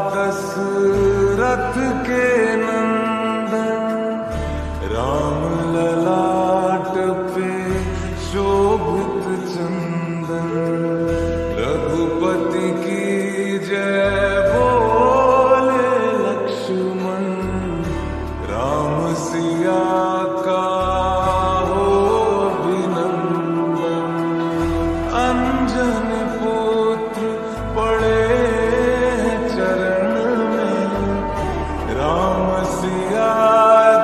दशरथ के नंदन, राम ललाट पे शोभित चंदन। रघुपति की जय बोले लक्ष्मण, राम सिया का हो अभिनंदन। अंजन पुत्र पड़े चरण में, राम सिया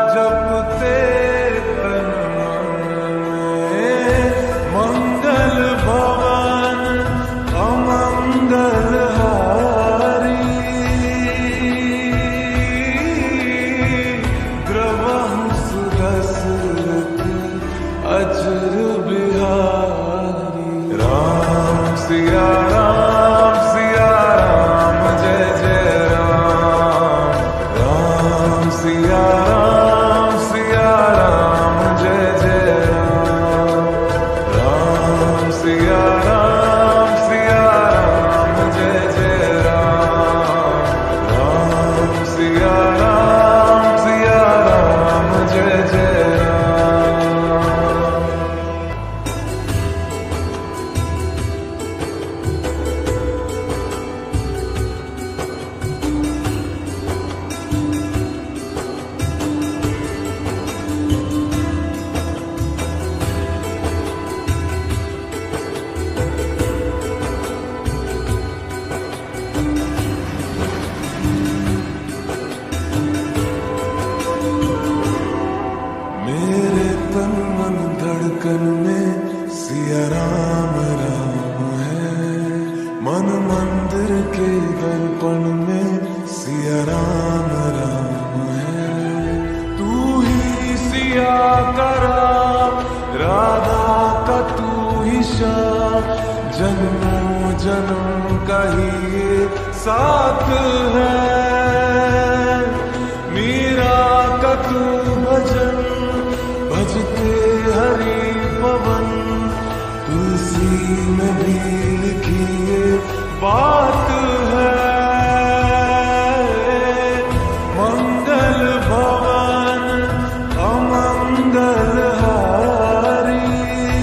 तन मन धड़कन में सिया राम राम है। मन मंदिर के दर्पण में सिया राम राम है। तू ही सिया का राम, राधा का तू ही श्याम, जन्मों जन्म का ही ये साथ है। मीरा का तू भजन, भजते हरि पवन, तुलसी में भी लिखी ये बात है। मंगल भवन अमंगल हारी,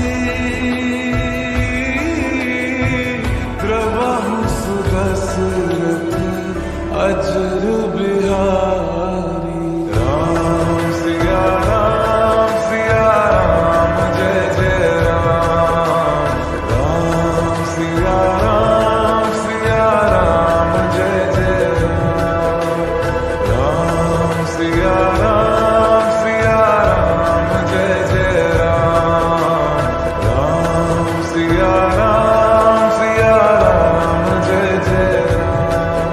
द्रवहु सुदशरथ अजर बिहारी। राम सिया राम जय जय राम। राम सिया राम जय जय राम। राम सिया राम जय जय राम। राम सिया राम जय जय राम।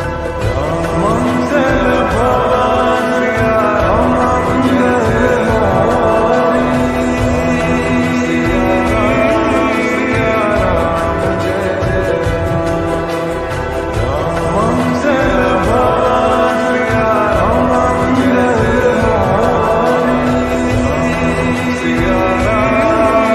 मंगल भवन अमंगल हारी, सिया राम जय जय राम। मंगल भवन अमंगल हारी, सिया राम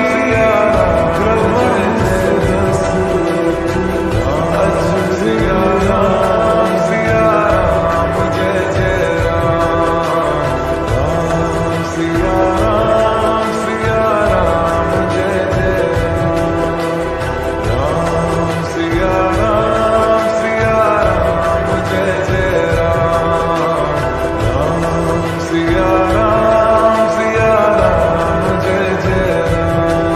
सिया राम जय जय राम। राम सिया राम जय जय राम। राम सिया राम जय जय राम। राम सिया राम जय जय राम।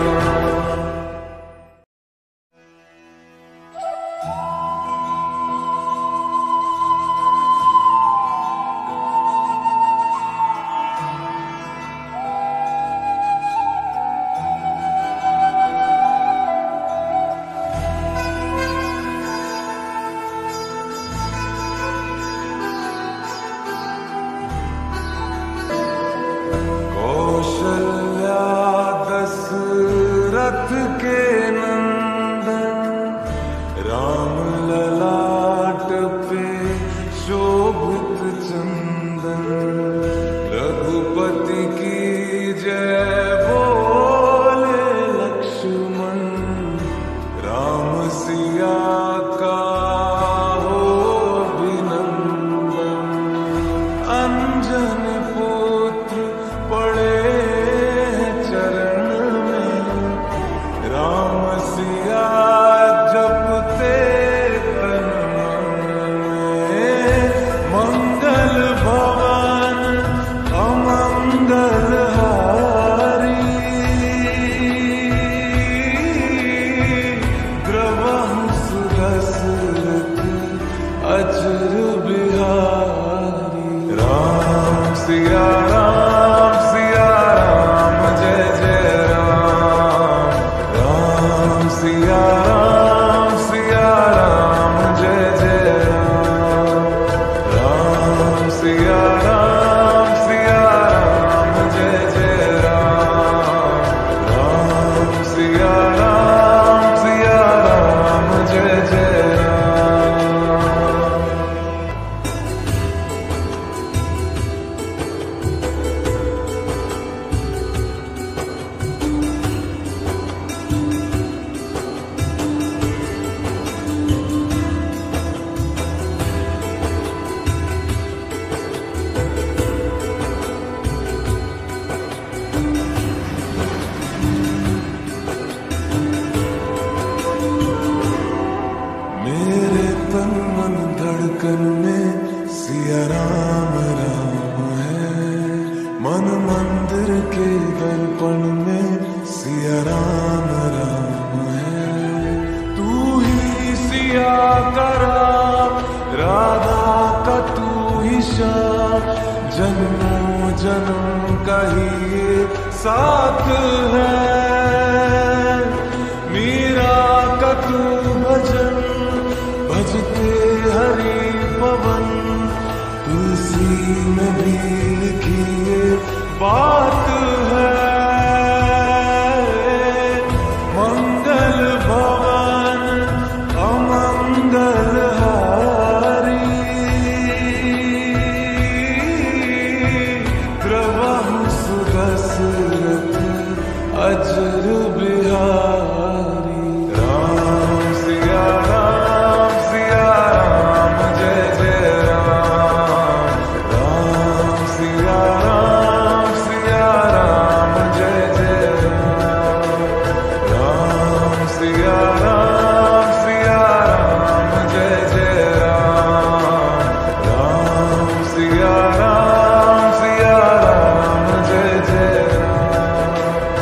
कौशल्या दशरथ के नंदन, राम ललाट पे शोभित चंदन। रघुपति की जय बोले लक्ष्मण, राम सिया का हो अभिनंदन। अंजन पुत्र पड़े चरण में, राम सिया जपते तन मन में। मंगल भवन अमंगल हारी, द्रवहु सुदशरथ अजर बिहारी। राम सिया राम जय जय राम। राम सिया राम जय जय राम। राम सिया राम जय जय राम। राम सिया राम जय जय राम। मेरे तन मन धड़कन में सिया राम राम है। मन मंदिर के दर्पण में सिया राम है। तू ही सिया का राम, राधा का तू ही श्याम, जन्मों जन्म का ही ये साथ है। मीरा का तू भजन भजते हरि पवन, तुलसी में भी लिखी ये बात है। मंगल भवन अमंगल हारी, द्रवहु सुदशरथ अजर बिहारी। राम सिया राम जय जय राम। राम सिया राम जय जय राम। राम सिया राम जय जय राम। राम सिया राम जय जय राम।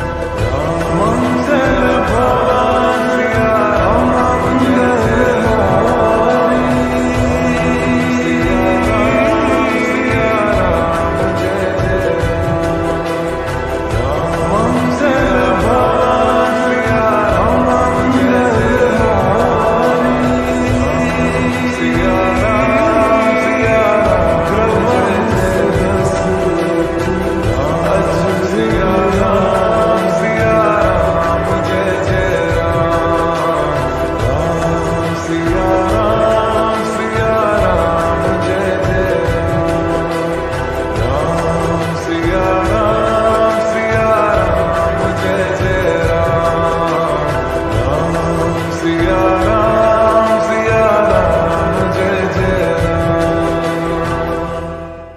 मंगल भवन अमंगल हारी, सिया राम जय जय राम। मंगल भवन अमंगल हारी, सिया राम द्रवहु सुदशरथ अजर सिया राम जय जय राम। राम सिया राम जय जय राम। राम सिया राम जय जय राम। राम सिया राम जय जय राम।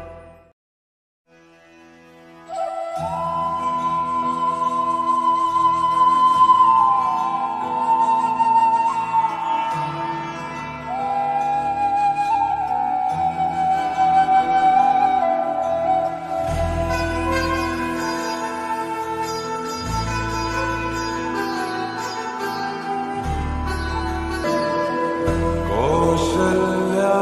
कौशल्या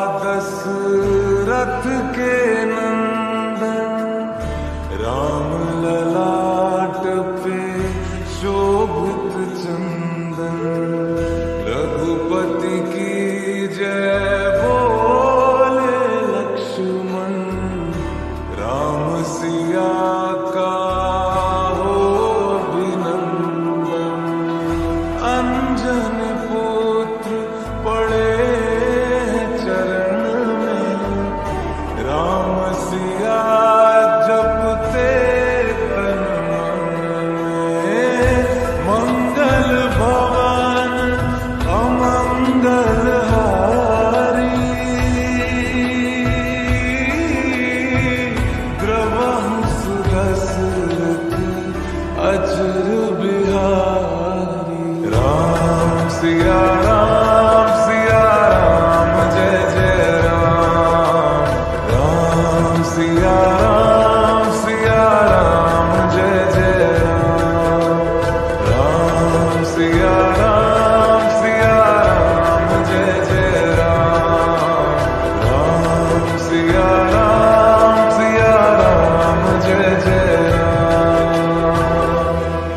दशरथ के नंदन, राम ललाट पे शोभित चंदन। रघुपति की जय बोले लक्ष्मण, राम सिया का हो अभिनंदन। अंजन पुत्र पड़े हैं चरण में, राम सिया जपते तन मन में। मंगल भवन अमंगल हारी, द्रवहु सुदशरथ अजर बिहारी। राम सिया राम जय जय राम। राम सिया राम जय जय राम। राम सिया राम जय जय राम। राम सिया राम जय जय राम।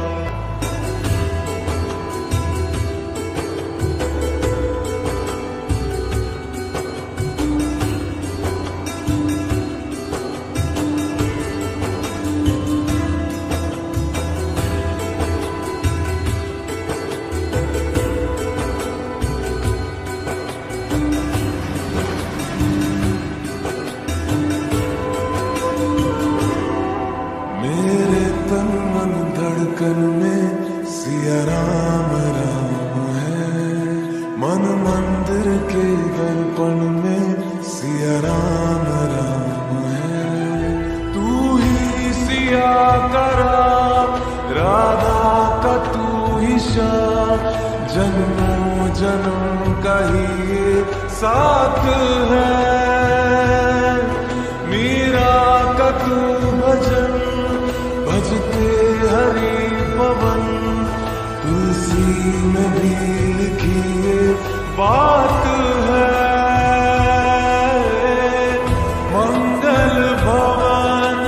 मेरे तन मन धड़कन में सिया राम है। मन मंदिर के दर्पण में सिया राम है। तू ही सिया का राम, राधा का तू ही श्याम। जन्मों जन्म का ही ये साथ है। मीरा का तू भजन भजते हरि पवन, तुलसी में भी लिखी ये बात है। मंगल भवन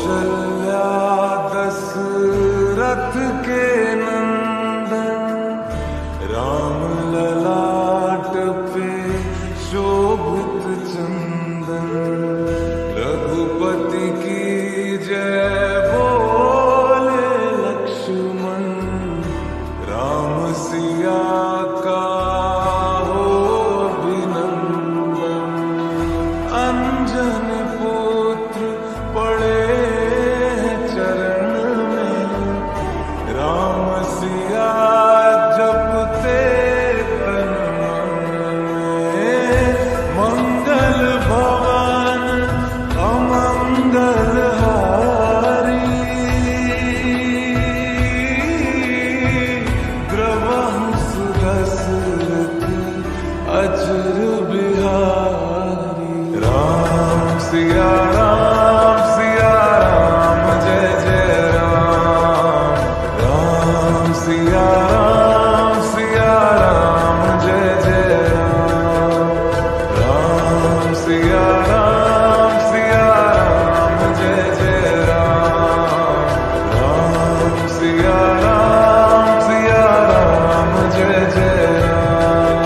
कौशल्या दशरथ के नंदन, राम ललाट पे शोभित चंदन, रघुपति की जय बोले लक्ष्मण, राम सिया का हो अभिनंदन। अंजन पुत्र पड़े चरण में, राम सिया जपते तन मन में। मंगल भवन अमंगल हारी, द्रवहु सुदशरथ अचर बिहारी। राम सिया राम जय जय राम। राम सिया राम जय जय राम। राम सिया राम जय जय राम। राम सिया राम जय जय राम।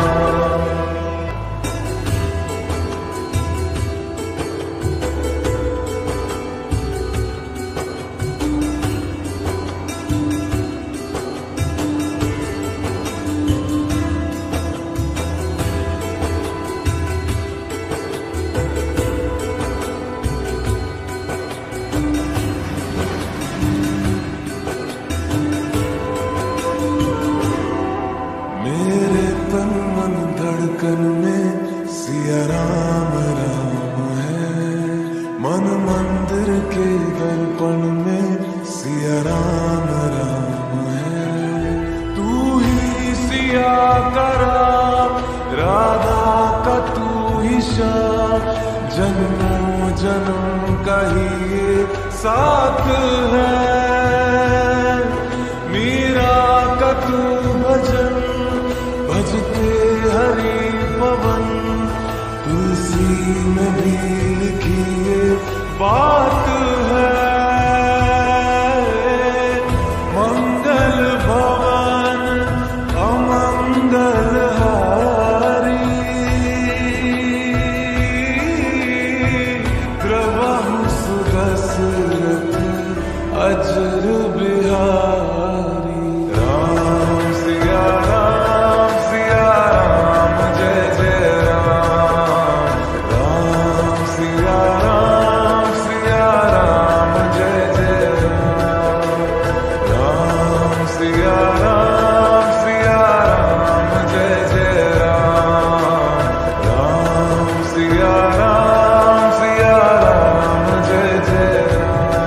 मेरे तन मन धड़कन में सिया राम राम है, मन मंदिर के दर्पण में सिया राम राम है। तू ही सिया का राम, राधा का तू ही श्याम, जन्मों जन्म का ही ये साथ है। मीरा का तू भजन, भजते हरि पवन, तुलसी में भी लिखी ये बात है। मंगल भवन अमंगल हारी, द्रवहु सुदशरथ अचर बिहारी। राम सिया राम जय जय राम। राम सिया राम जय जय राम। राम सिया राम जय जय राम। राम सिया राम जय जय राम।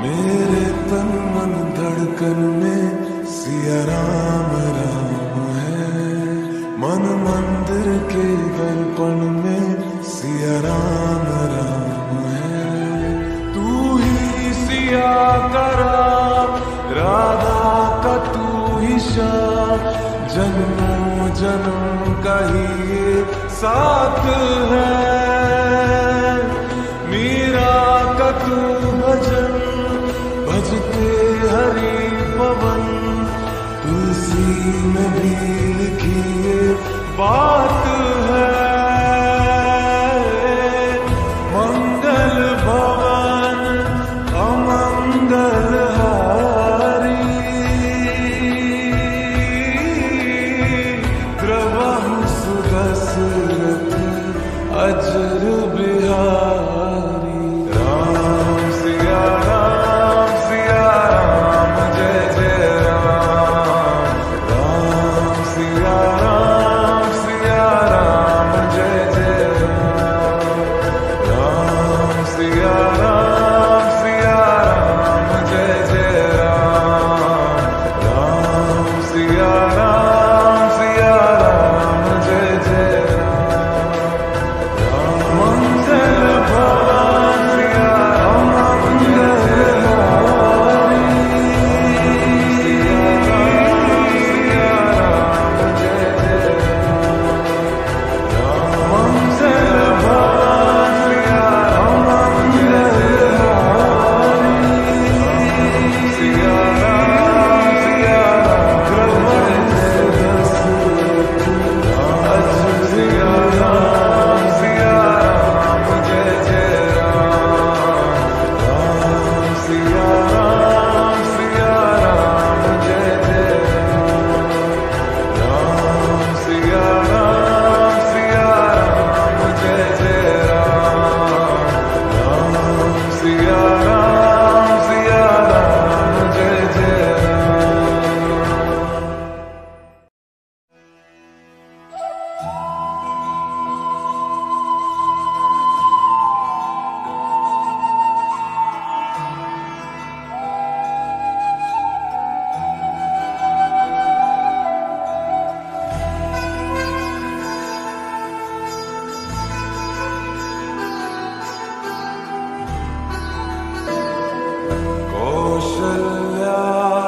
मेरे तन मन धड़कन में सिया राम राम है। मन मंदिर के दर्पण में सिया राम राम है। तू ही सिया का राम, राधा का तू ही श्याम। जन्मों जन्म का ही ये साथ है। मीरा का तू भजन भजते हरि पवन। तुलसी में भी लिखी ये बात है। मंगल भवन अमंगल हारी। द्रवहु सुदशरथ अजर बिहारी। राम सिया राम जय जय राम। राम सिया राम जय जय राम। राम सिया राम जय जय राम। राम सिया राम जय जय राम। मंगल भवन अमंगल हारी। सिया राम जय जय राम। मंगल भवन अमंगल हारी। सिया राम सिया राम जय जय राम। राम सिया राम जय जय राम। राम सिया राम जय जय राम। राम सिया राम जय जय राम। कौशल्या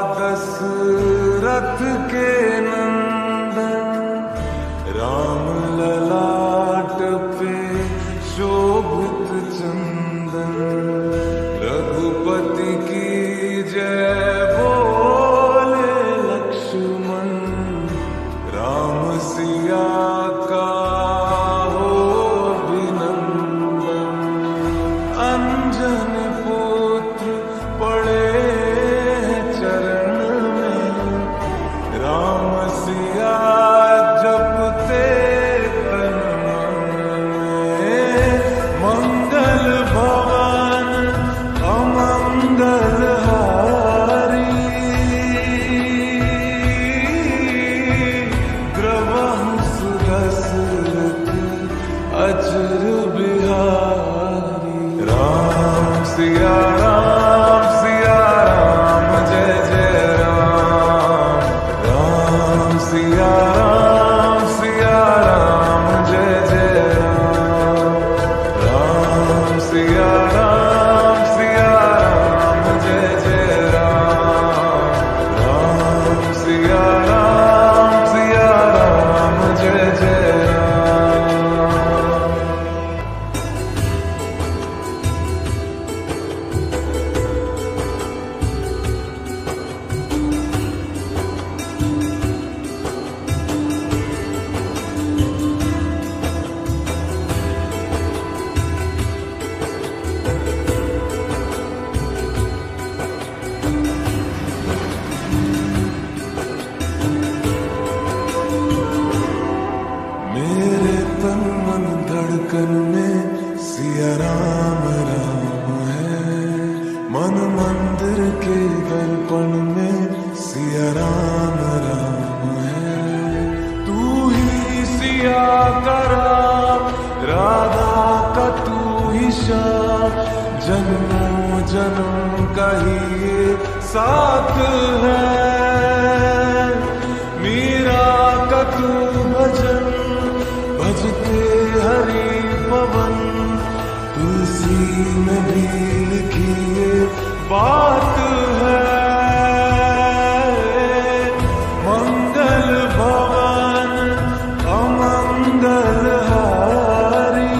दशरथ के नंदन। राम ललाट पे शोभित चंदन। रघुपति की जय बोले लक्ष्मण। राम सिया का हो अभिनंदन। अंजन पुत्र पड़े चरण में। राम सिया जपते तन मन में। मंगल भवन अमंगल हारी। द्रवहु सुदशरथ अजर बिहारी। राम सिया राम जय जय राम। राम सिया राम जय जय राम। राम सिया राम जय जय राम। राम सिया राम जय जय राम। मेरे तन मन धड़कन में सिया राम राम है। मन मंदिर के दर्पण में सिया राम है। तू ही सिया का राम, राधा का तू ही श्याम। जन्मों जन्म का ही ये साथ है। मीरा का तू भजन भजते हरि पवन, तुलसी में भी लिखी ये बात है। मंगल भवन अमंगल हारी,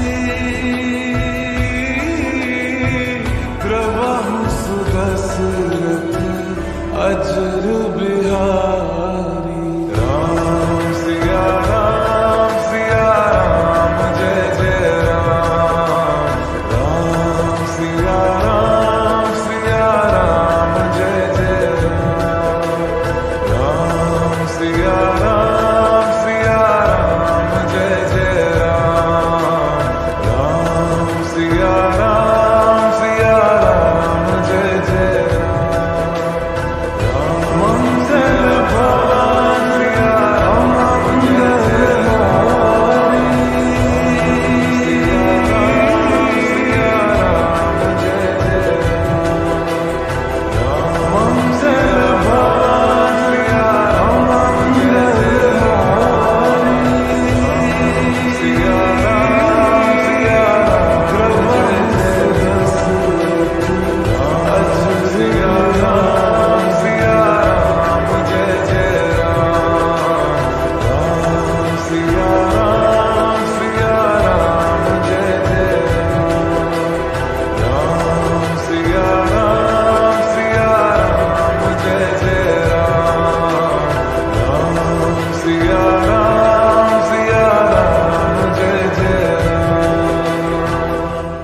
द्रवहु सुदशरथ अजर बिहारी। राम सिया राम जय जय राम। राम सिया राम जय जय राम। राम सिया राम जय जय राम। राम सिया राम जय जय राम। मंगल भवन अमंगल हारी, जय जय राम। मंगल भवन अमंगल हारी, सिया राम सिया राम जय जय राम। राम सिया राम जय जय राम। राम सिया राम जय जय राम। राम सिया राम जय जय राम।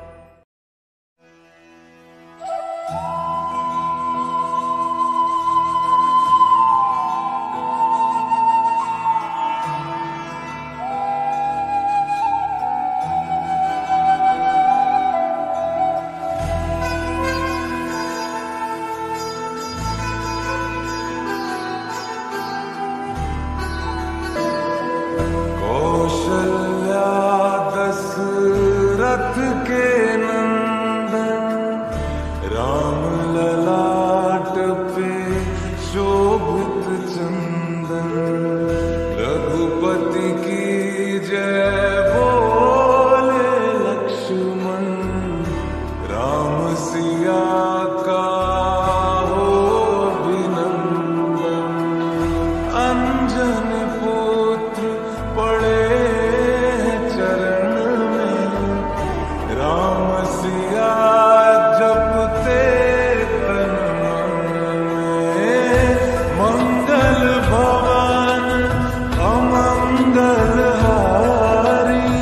कौशल्या दशरथ के नंदन, राम ललाट पे शोभित चंदन। रघुपति की जय बोले लक्ष्मण, राम सिया का हो अभिनंदन। अंजन पुत्र पड़े चरण में, राम सिया जपते तन मन में। मंगल भवन अमंगल हारी,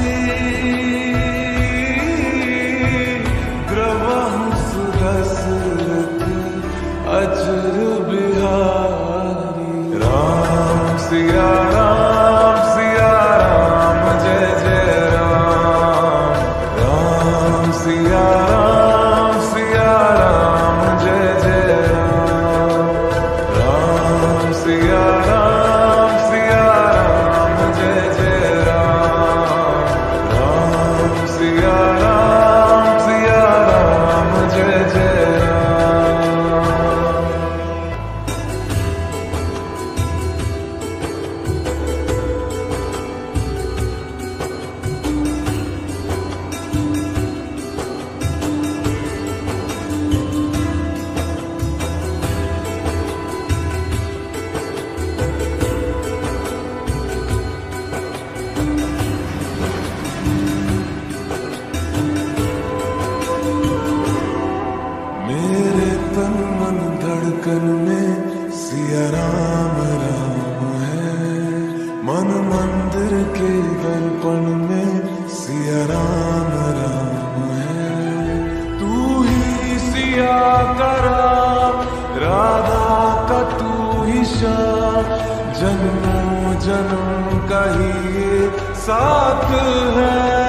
द्रवहु सुदशरथ अजर बिहारी। राम सिया राम जय जय राम। राम सिया राम जय जय राम। राम सिया राम जय जय राम। राम सिया राम जय जय राम। मेरे तन मन धड़कन में सिया राम है। मन मंदिर के दर्पण में सिया राम है। तू ही सिया का राम, राधा का तू ही श्याम। जन्मों जन्म का ही ये साथ है।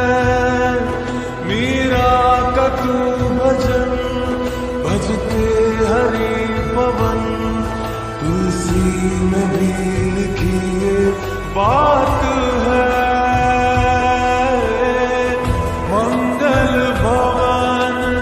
मीरा का तू भजन भजते हरि पवन, तुलसी में भी लिखी ये बात है। मंगल भवन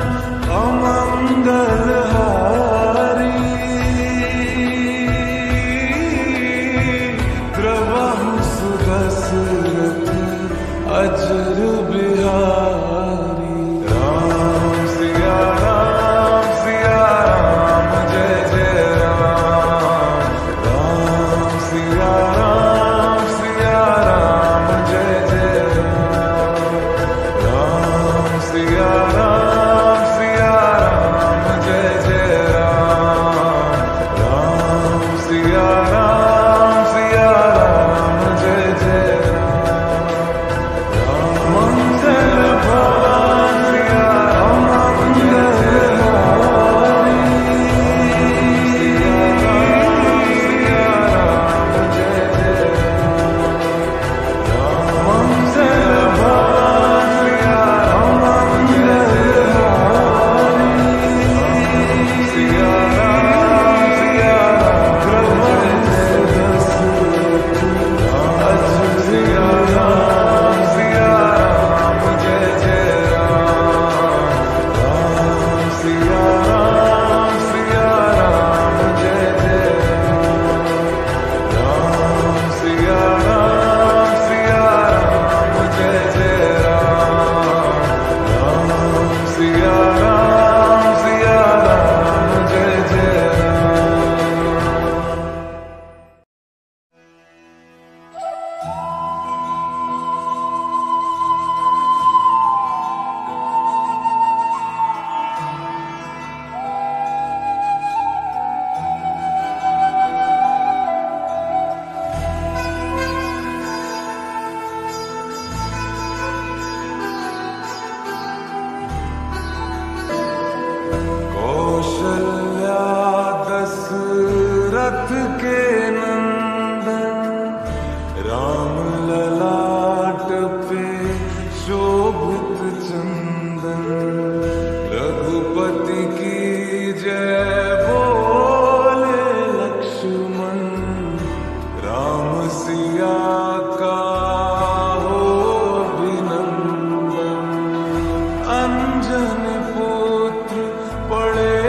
रघुपति की जय बोले लक्ष्मण, राम सिया का हो अभिनंदन। अंजन पुत्र पड़े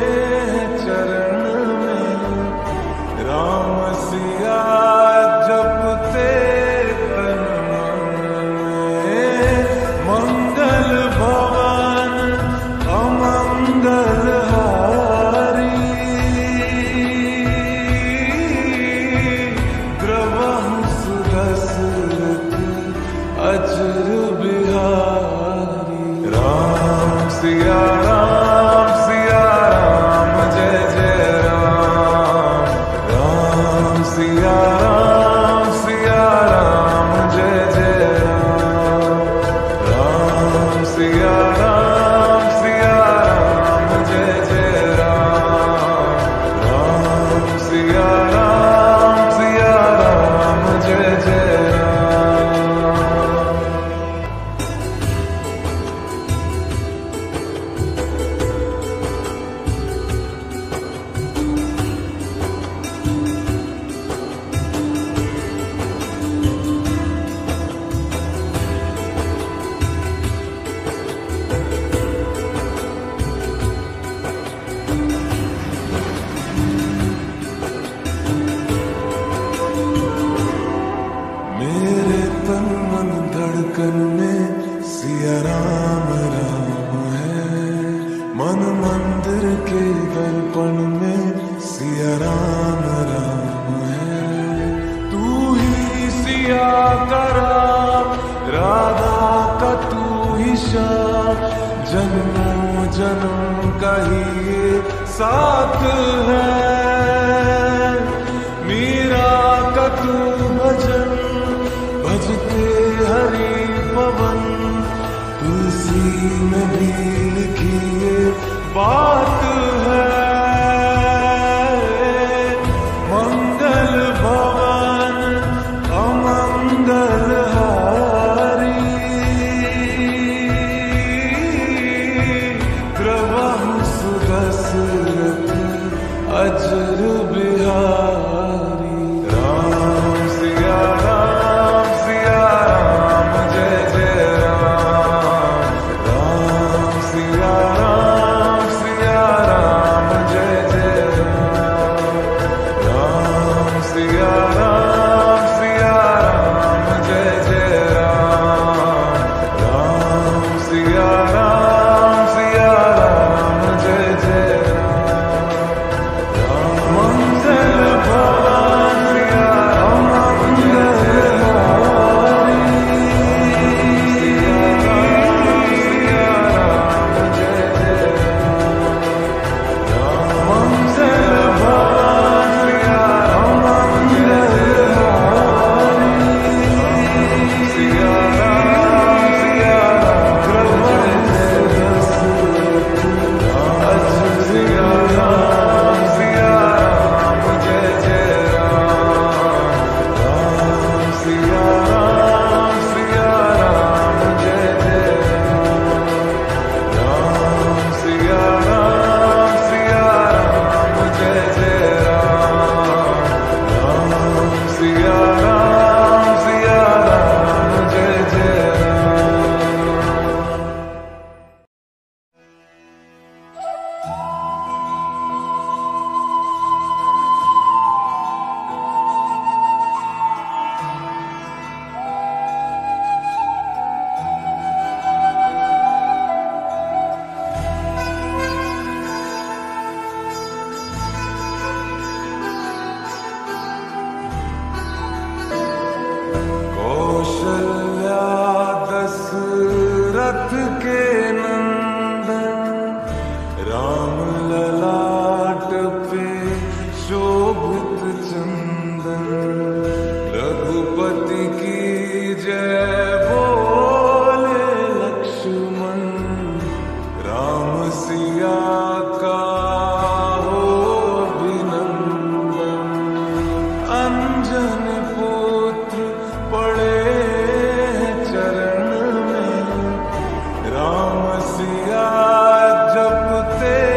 चरण में, राम सिया जपते तन मन में। मंगल भवन अमंगल हारी, द्रवहु सुदशरथ अचर बिहारी। राम सिया राम जय जय राम। राम सिया राम जय जय राम। राम सिया राम जय जय राम। राम सिया राम जय जय राम। मेरे तन मन धड़कन में सिया राम है। मन मंदिर के दर्पण में सिया राम है। तू ही सिया का राम, राधा का तू ही श्याम। जन्मों जन्म का ही ये साथ है। मीरा का तू भजन, भजते हरि पवन। तुलसी में भी लिखी ये बात है। मंगल भवन अमंगल हारी, द्रवहु सुदशरथ अजर बिहारी। राम सिया राम जय जय राम। राम सिया राम जय जय राम। राम सिया राम जय जय राम। राम सिया राम जय जय राम। मंगल भवन अमंगल हारी, जय जय राम। मंगल भवन अमंगल हारी, सिया राम सिया राम जय जय राम। राम सिया राम जय जय राम। राम सिया राम जय जय राम। राम सिया राम जय जय राम। कौशल्या दशरथ के नंदन, राम ललाट पे शोभित चंदन। रघुपति की जय बोले लक्ष्मण, राम सिया का हो अभिनंदन। अंजन पुत्र पड़े चरण में, राम सिया जपते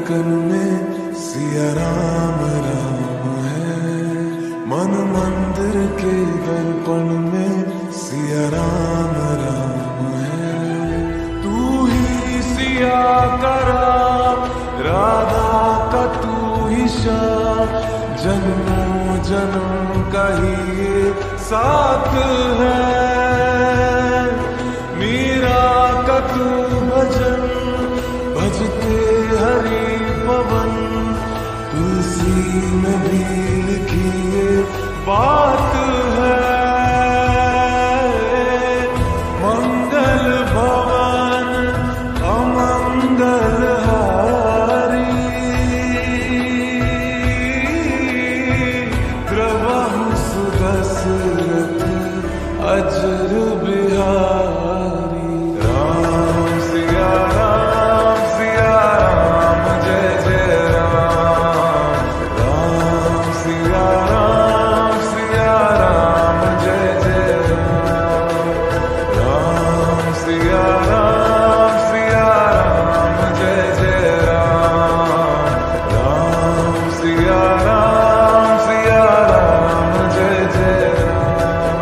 धड़कन में सिया राम राम है। मन मंदिर के दर्पण में सिया राम राम है। तू ही सिया का राम, राधा का तू ही श्याम, जन्मों जन्म का ही ये साथ है। मीरा का तू भजन, भजते हरि पवन, तुलसी में भी लिखी ये बात है। मंगल भवन अमंगल हारी, द्रवहु सुदशरथ अजर बिहारी। राम सिया राम जय जय राम। राम सिया राम जय जय राम। राम सिया राम जय जय राम। राम सिया राम जय जय राम।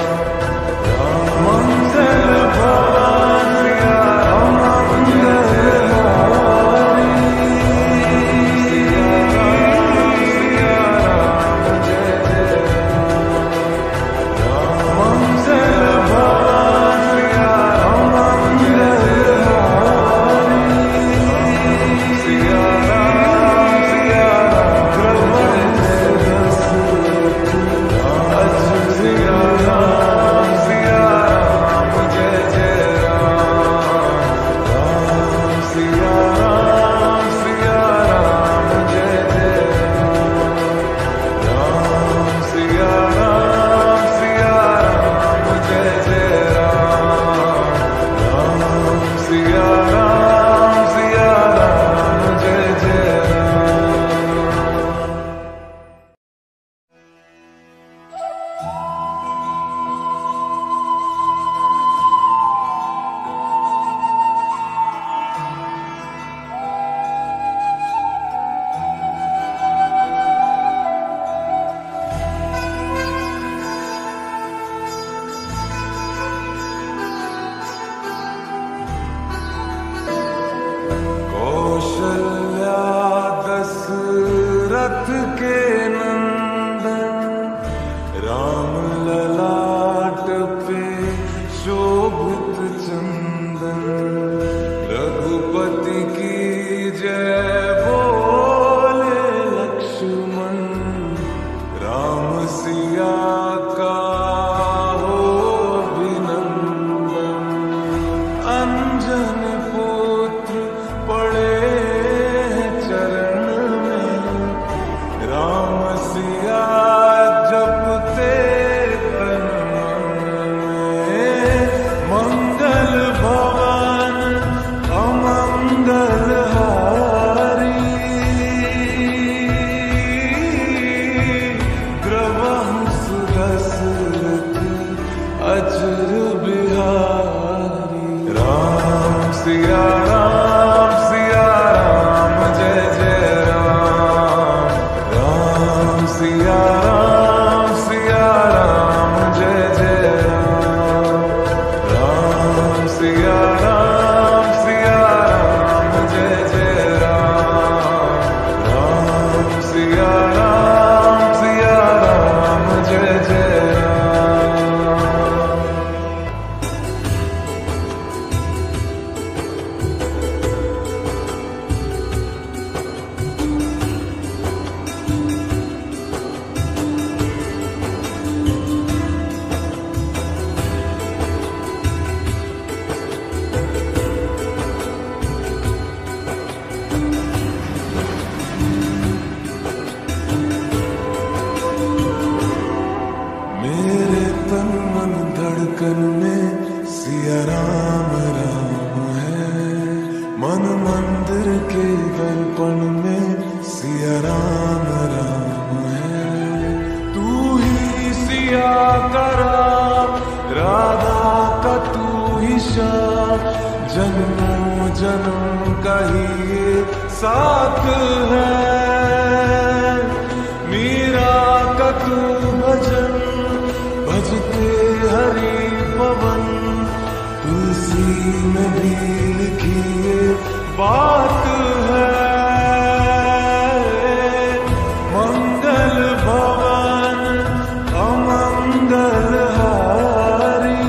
मंगल भवन अमंगल हारी, सिया राम जय जय राम। मंगल भवन अमंगल हारी, सिया राम सिया राम जय जय राम। राम सिया राम जय जय राम। राम सिया राम जय जय राम। राम सिया राम जय जय राम। कौशल्या दशरथ के नंदन, राम ललाट पे शोभित चंदन। रघुपति की जय बोले लक्ष्मण, राम सिया का हो अभिनंदन। अंजन पुत्र पड़े चरण में, राम सिया जपते तन मन में। मंगल भवन अमंगल हारी, द्रवहु सुदशरथ अजर बिहारी। राम सिया राम जय जय राम। राम सिया राम जय जय राम। राम सिया राम जय जय राम। राम सिया राम जय जय राम। मेरे तन मन धड़कन में सिया राम राम है। मन मंदिर के दर्पण में सिया राम है। तू ही सिया का राम, राधा का तू ही श्याम, जन्मों जन्म का ही ये साथ है। मीरा का तू भजन भजते हरि पवन, तुलसी में भी लिखी ये बात है। मंगल भवन अमंगल हारी,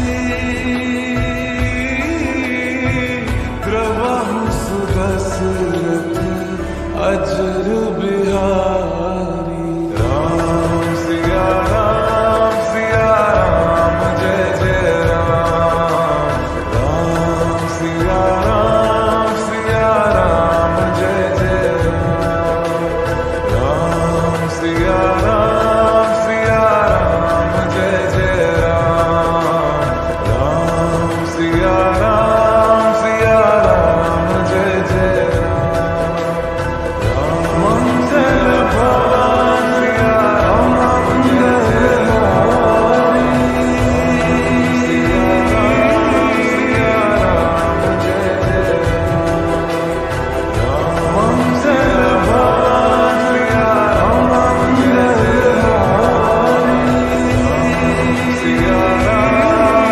द्रवहु सुदशरथ अजर बिहारी। राम सिया राम जय जय राम। राम सिया राम जय जय राम। राम सिया राम जय जय राम। राम सिया राम जय जय राम। मंगल भवन अमंगल हारी, सिया राम जय जय राम। मंगल भवन अमंगल हारी, सिया राम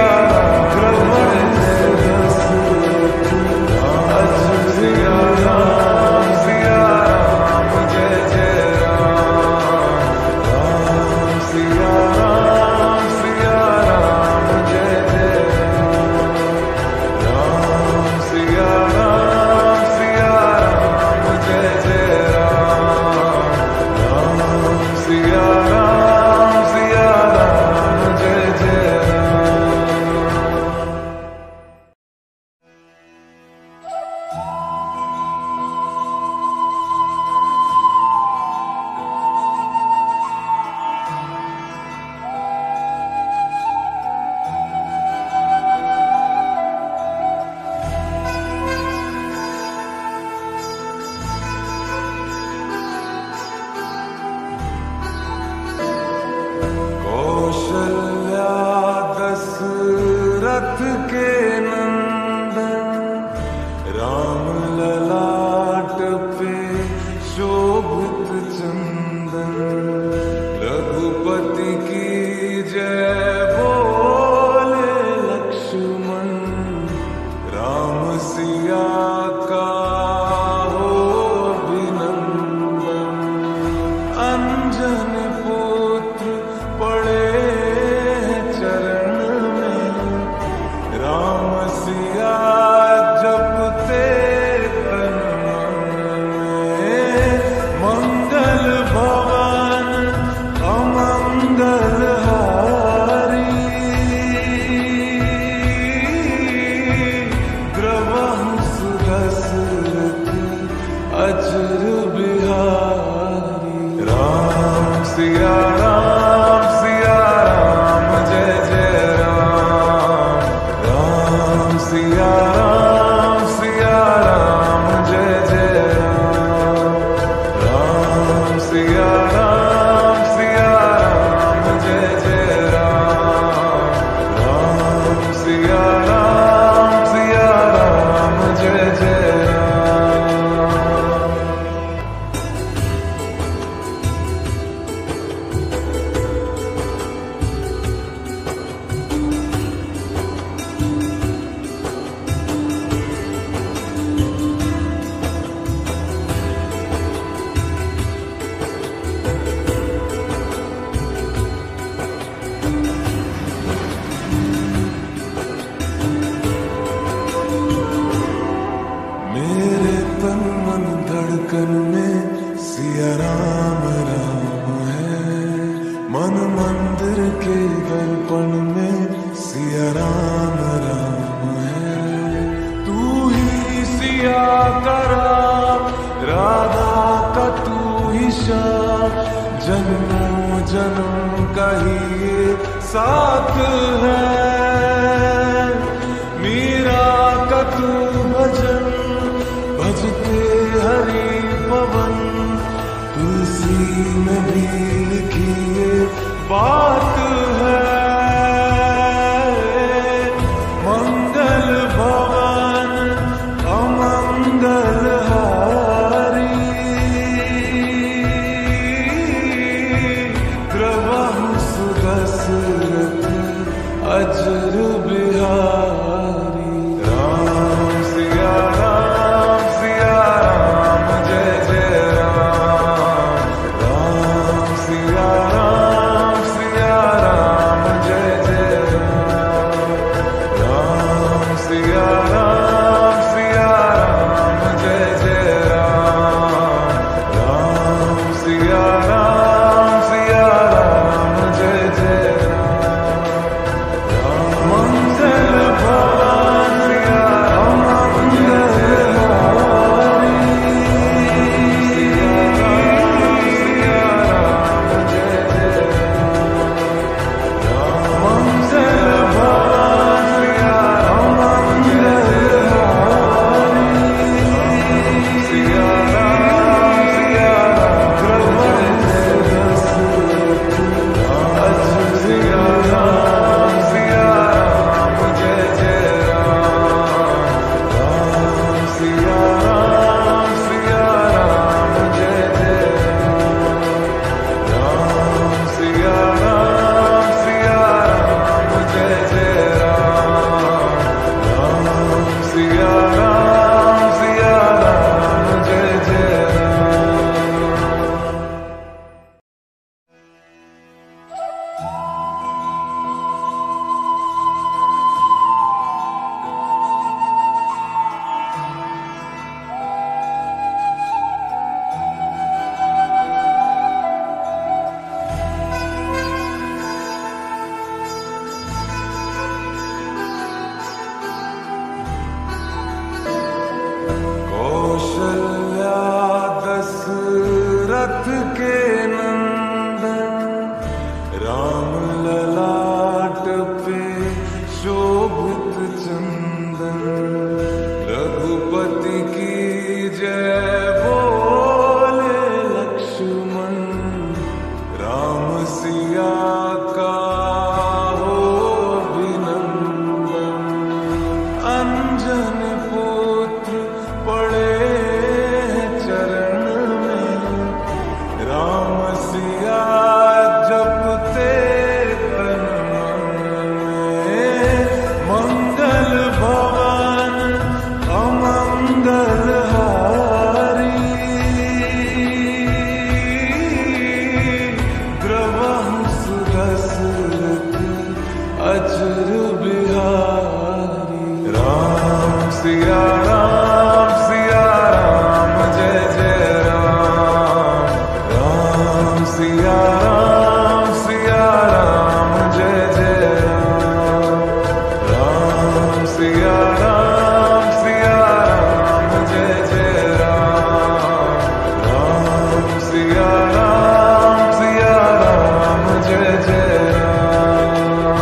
सिया राम जय जय राम। राम सिया राम जय जय राम। राम सिया राम जय जय राम। राम सिया राम जय जय राम। कौशल्या दशरथ के नंदन, राम ललाट पे शोभित चंदन। रघुपति की जय बोले लक्ष्मण, राम सिया का हो अभिनंदन। अंजन पुत्र पड़े चरण में, राम सिया जपते तन मन में। मंगल भवन अमंगल हारी, द्रवहु सुदशरथ अजर बिहारी। राम सिया राम जय जय राम। राम सिया राम जय जय राम। राम सिया राम जय जय राम। राम सिया राम जय जय राम। मेरे तन मन धड़कन में सिया राम है। मन मंदिर के दर्पण में सिया राम है। तू ही सिया का राम, राधा का तू ही श्याम। जन्मों जन्म का ही ये साथ है। मीरा का तू भजन भजते हरि पवन, तुलसी में भी लिखी ये बात है। मंगल भवन अमंगल कौशल्या दशरथ के नंदन, राम ललाट पे शोभित चंदन, रघुपति की जय बोले लक्ष्मण, राम सिया का हो अभिनंदन। अंजन पुत्र पड़े चरण में, राम सिया जपते तन मन में। मंगल भवन अमंगल हारी, द्रवंश दशरथ अजर बिहारी। राम सिया राम जय जय राम, राम सिया राम जय जय राम, राम सिया राम जय जय राम, राम सिया राम जय जय राम।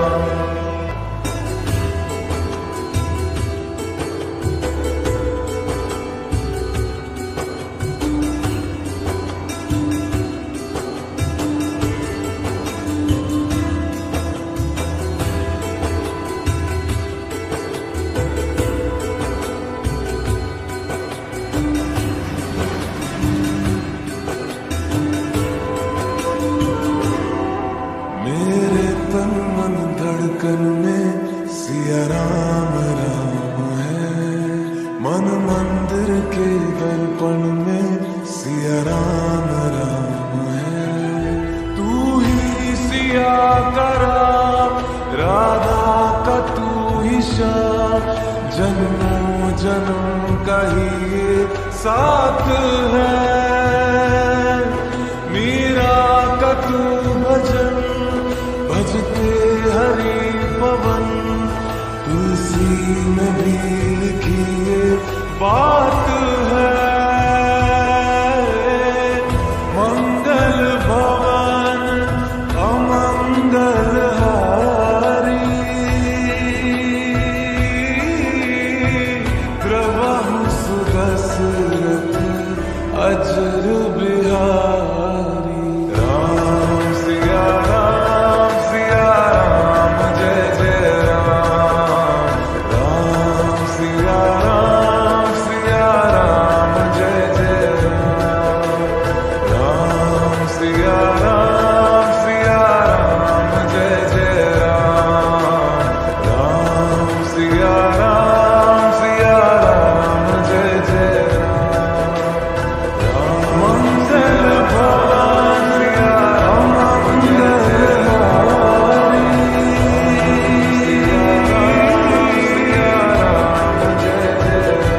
मेरे तन मन धड़कन में सिया राम राम है, मन मंदिर के दर्पण में सिया राम राम है। तू ही सिया का राम, राधा का तू ही श्याम, जन्मों जन्म का ही ये साथ है। मीरा का तू भजन, भजते हरि पवन, तुलसी में भी लिखी ये बात है। मंगल भवन अमंगल हारी, द्रवंश दशरथ अजर बिहारी। राम सिया राम जय जय राम, राम सिया राम जय जय राम, राम सिया राम जय जय राम, राम सिया राम जय जय राम। मंगल भवन अमंगल हारी, सिया राम जय जय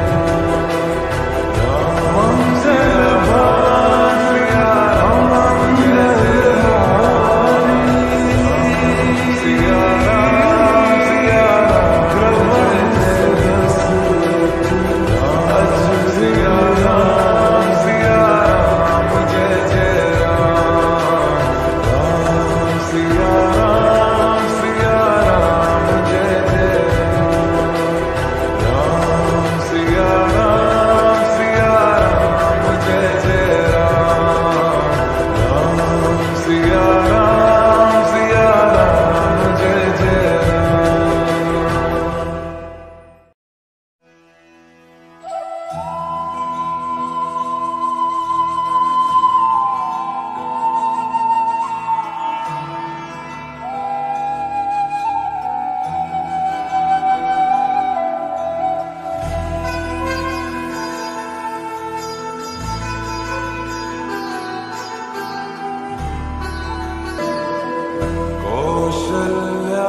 राम, मंगल भवन अमंगल हारी, सिया राम द्रवंश दशरथ अजर सिया राम जय जय राम, राम सिया राम जय जय राम, राम सिया राम जय जय राम, राम सिया राम जय जय कौशल्या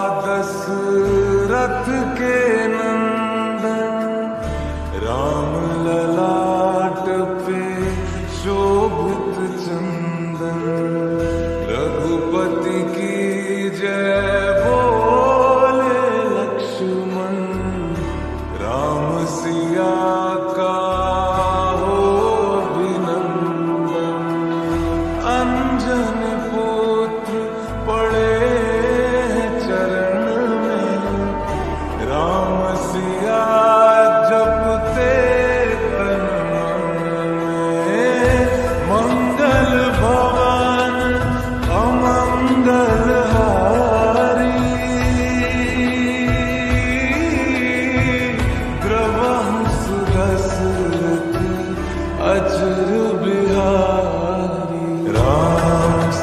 दशरथ के नंदन, राम ललाट पे शोभित चंदन, रघुपति की जय बोले लक्ष्मण, राम सिया का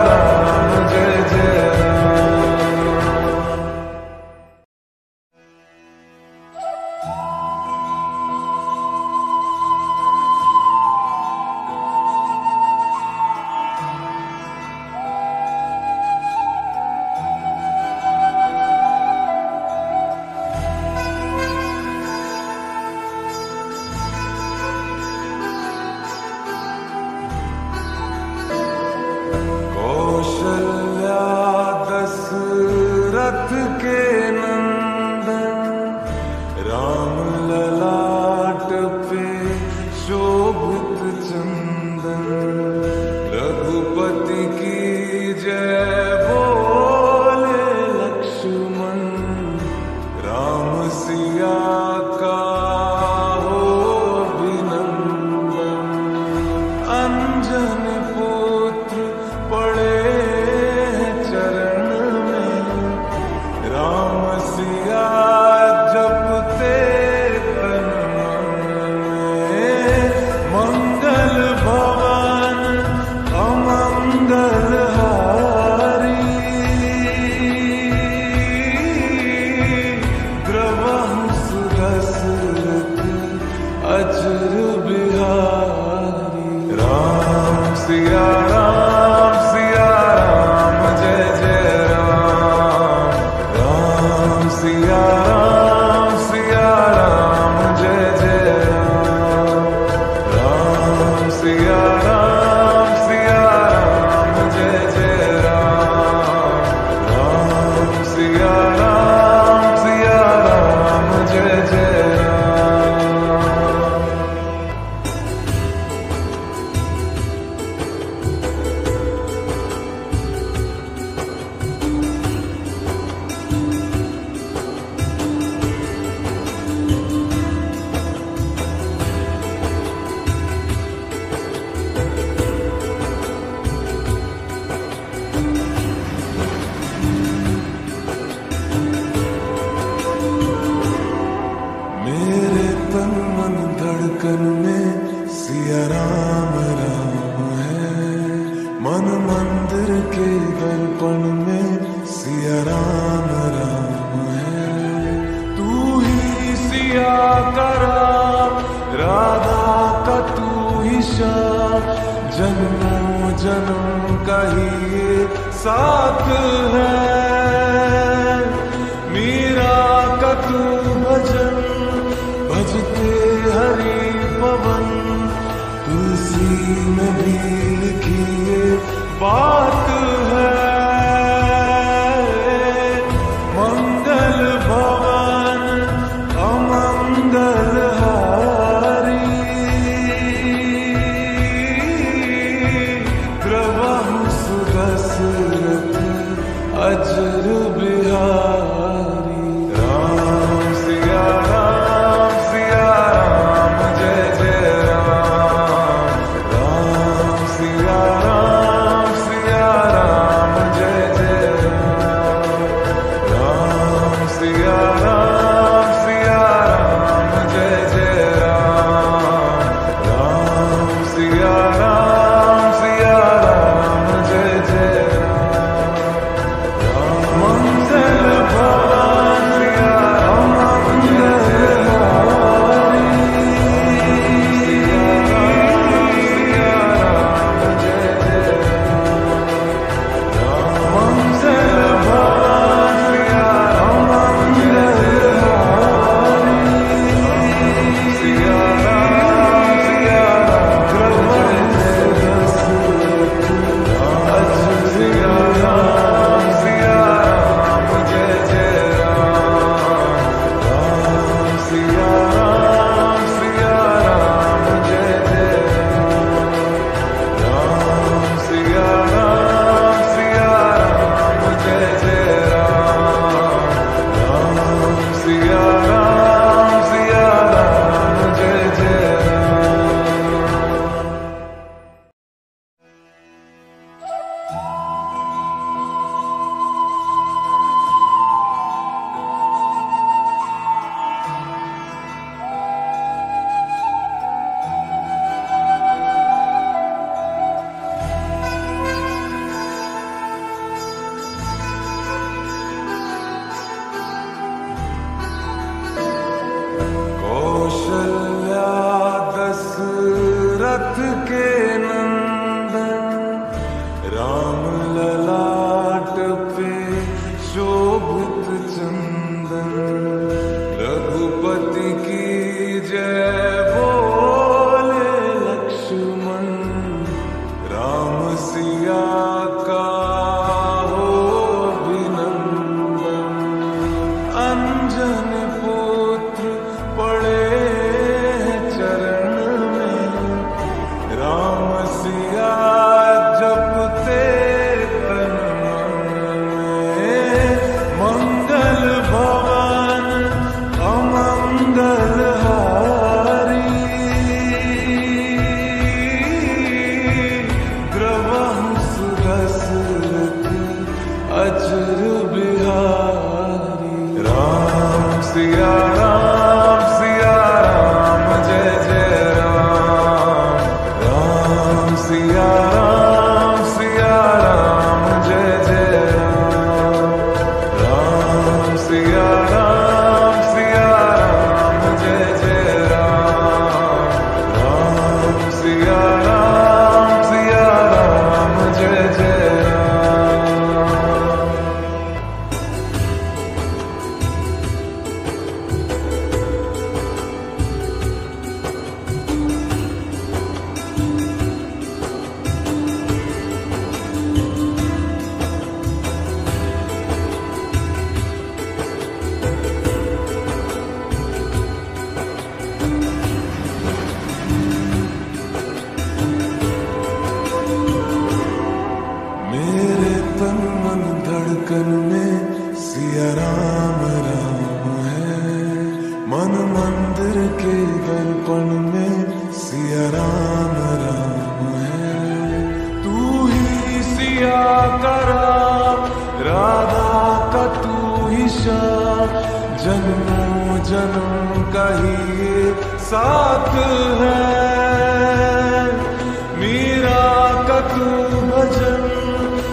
राम जय जय राम। कौशल्या दशरथ के नंदन, राम ललाट पे शोभित चंदन। रघुपति की जय बोले लक्ष्मण, राम सिया का हो अभिनंदन। अंजन पुत्र पड़े चरण में, राम सिया जपते तन मन में। मंगल भवन अमंगल हारी, द्रवहु सुदशरथ अचर बिहारी। राम सिया राम सिया राम जय जय राम। राम सिया राम जय जय राम। राम सिया राम जय जय राम। राम सिया राम मंदिर के दर्पण में सिया राम राम है। तू ही सिया का राम, राधा का तू ही श्याम, जन्मों जन्म का ही ये साथ है। मीरा का तू भजन भजते हरि पवन, तुलसी में भी लिखी ये बात है। मंगल भवन अमंगल हारी, द्रवहु सुदशरथ अजर बिहारी। राम सिया राम जय जय राम। राम सिया राम जय जय राम। राम सिया राम जय जय राम। राम सिया राम जय जय राम। मंगल भवन अमंगल हारी, सिया राम जय जय राम। मंगल भवन अमंगल हारी, सिया राम सिया राम जय जय राम। राम सिया राम जय जय राम। राम सिया राम जय जय राम। राम सिया राम जय जय राम। कौशल्या दशरथ के नंदन, राम ललाट पे शोभित चंदन। रघुपति की जय बोले लक्ष्मण, राम सिया का हो अभिनंदन। अंजन पुत्र पड़े चरण में, राम सिया जपते तन मन में। मंगल भवन अमंगल हारी, द्रवहु सुदशरथ अजर बिहारी। राम सिया राम जय जय राम। राम सिया राम जय जय राम। राम सिया राम जय जय राम। राम सिया राम जय जय राम। मेरे तन मन धड़कन में सिया राम है। मन मंदिर के दर्पण में सिया राम है। तू ही सिया का राम, राधा का तू ही श्याम, जन्मों जन्म का ही ये साथ है। मीरा का तू भजन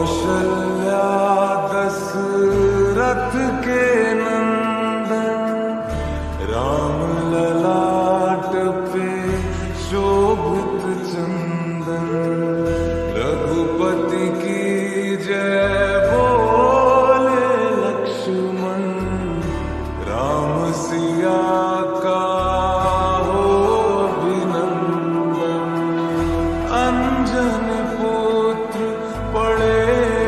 कौशल्या दशरथ के नंदन, राम ललाट पे शोभित चंदन, रघुपति की जय बोले लक्ष्मण, राम सिया का हो अभिनंदन। अंजन पुत्र पड़े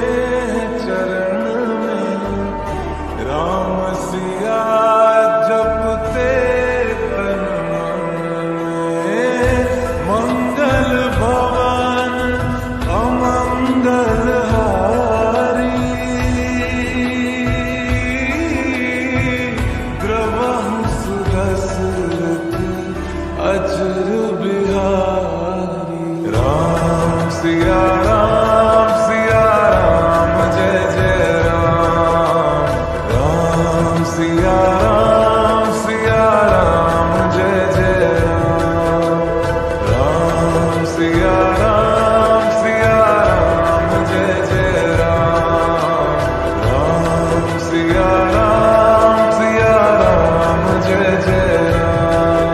चरण में, राम सिया जपते तन मन में। मंगल भवन अमंगल हारी, द्रवहु सुदशरथ अचर बिहारी। राम सिया राम जय जय राम। राम सिया राम जय जय राम। राम सिया राम जय जय राम। राम सिया राम जय जय राम।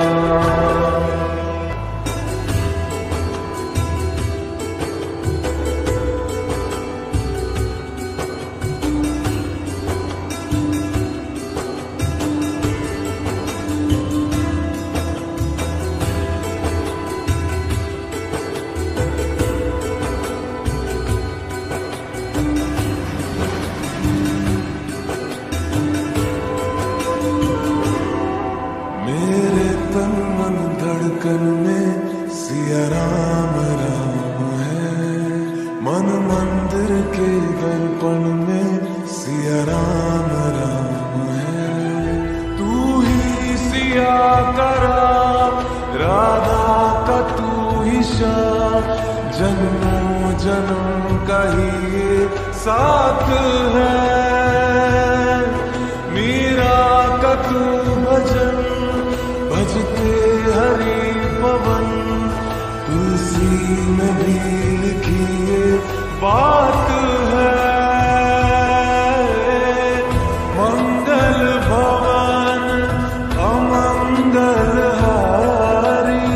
मेरे तन मन धड़कन में सिया राम राम है। मन मंदिर के दर्पण में सिया राम राम है। तू ही सिया का राम, राधा का तू ही श्याम, जन्मों जन्म का ही ये साथ है। मीरा का तू भजन, भजते हरि पवन, तुलसी में भी लिखी ये बात है। मंगल भवन अमंगल हारी,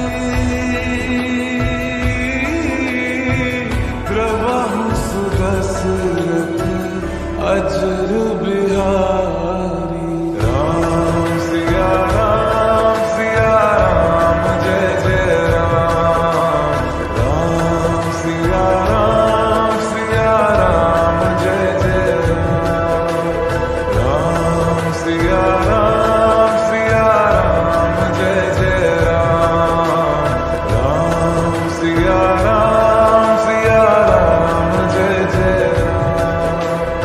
द्रवहु सुदशरथ अचर बिहारी। राम सिया राम जय जय राम। राम सिया राम जय जय राम। राम सिया राम जय जय राम। राम सिया राम जय जय राम।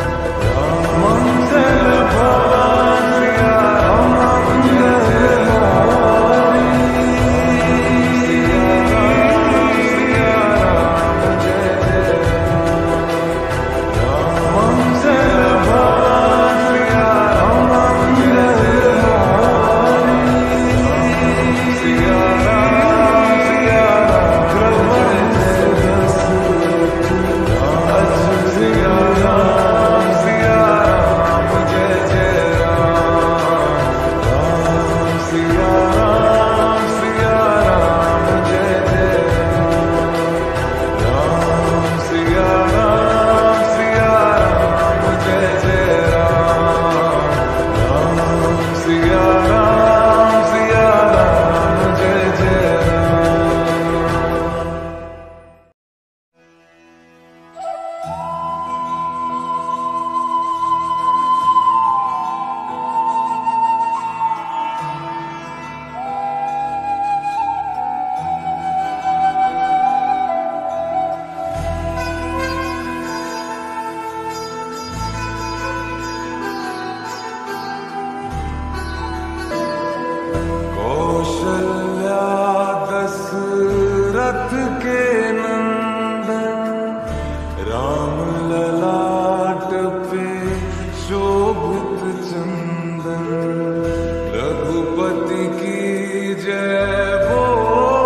मंगल भवन अमंगल हारी, जय जय राम। मंगल भवन अमंगल हारी, सिया राम सिया राम जय जय राम। राम सिया राम जय जय राम। राम सिया राम जय जय राम। राम सिया राम जय जय राम। कौशल्या दशरथ के नंदन, राम ललाट पे शोभित चंदन, रघुपति की जय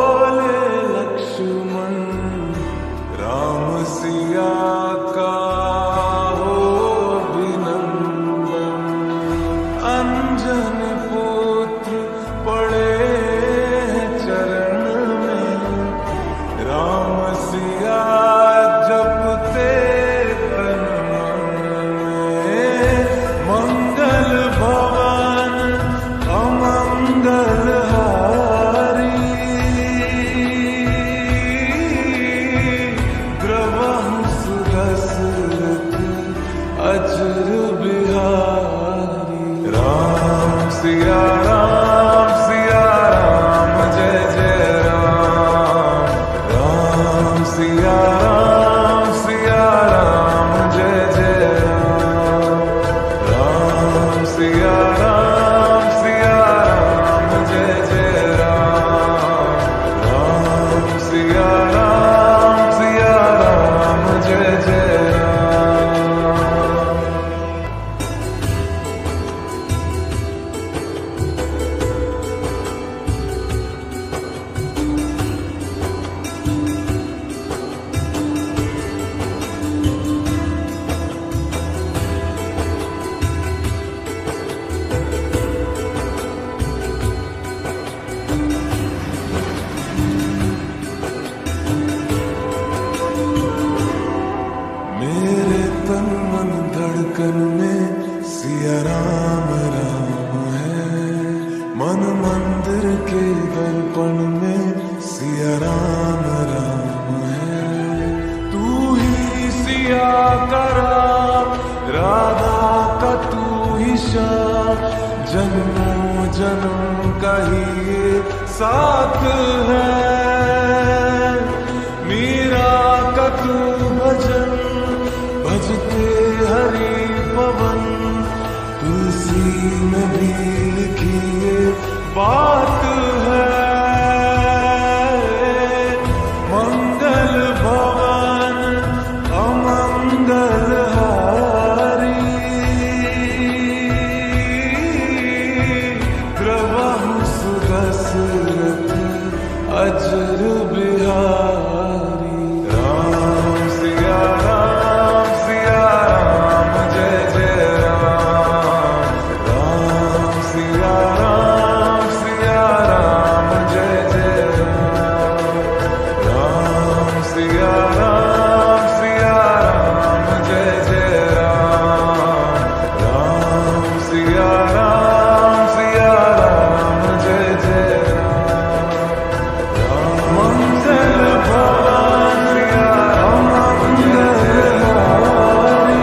बोले लक्ष्मण, राम सिया का दशरथ अजर बिहारी। राम सिया राम जय जय राम। राम सिया राम जय जय राम। राम सिया राम जय जय राम। राम सिया राम जय जय राम। मेरे तन मन धड़कन में सिया राम राम है। मन मंदिर के दर्पण में सिया राम राम है। तू ही सिया का राम, राधा का तू ही श्याम। जन्मों जन्म का ही ये साथ है। मीरा का तू भजन भजते हरि पवन। तुलसी में भी लिखी ये बात है। मंगल भवन अमंगल हारी। द्रवहु सुदशरथ अजर बिहारी। राम सिया राम जय जय राम। राम सिया राम जय जय राम। राम सिया राम जय जय राम। राम सिया राम जय जय राम। मंगल भवन अमंगल हारी।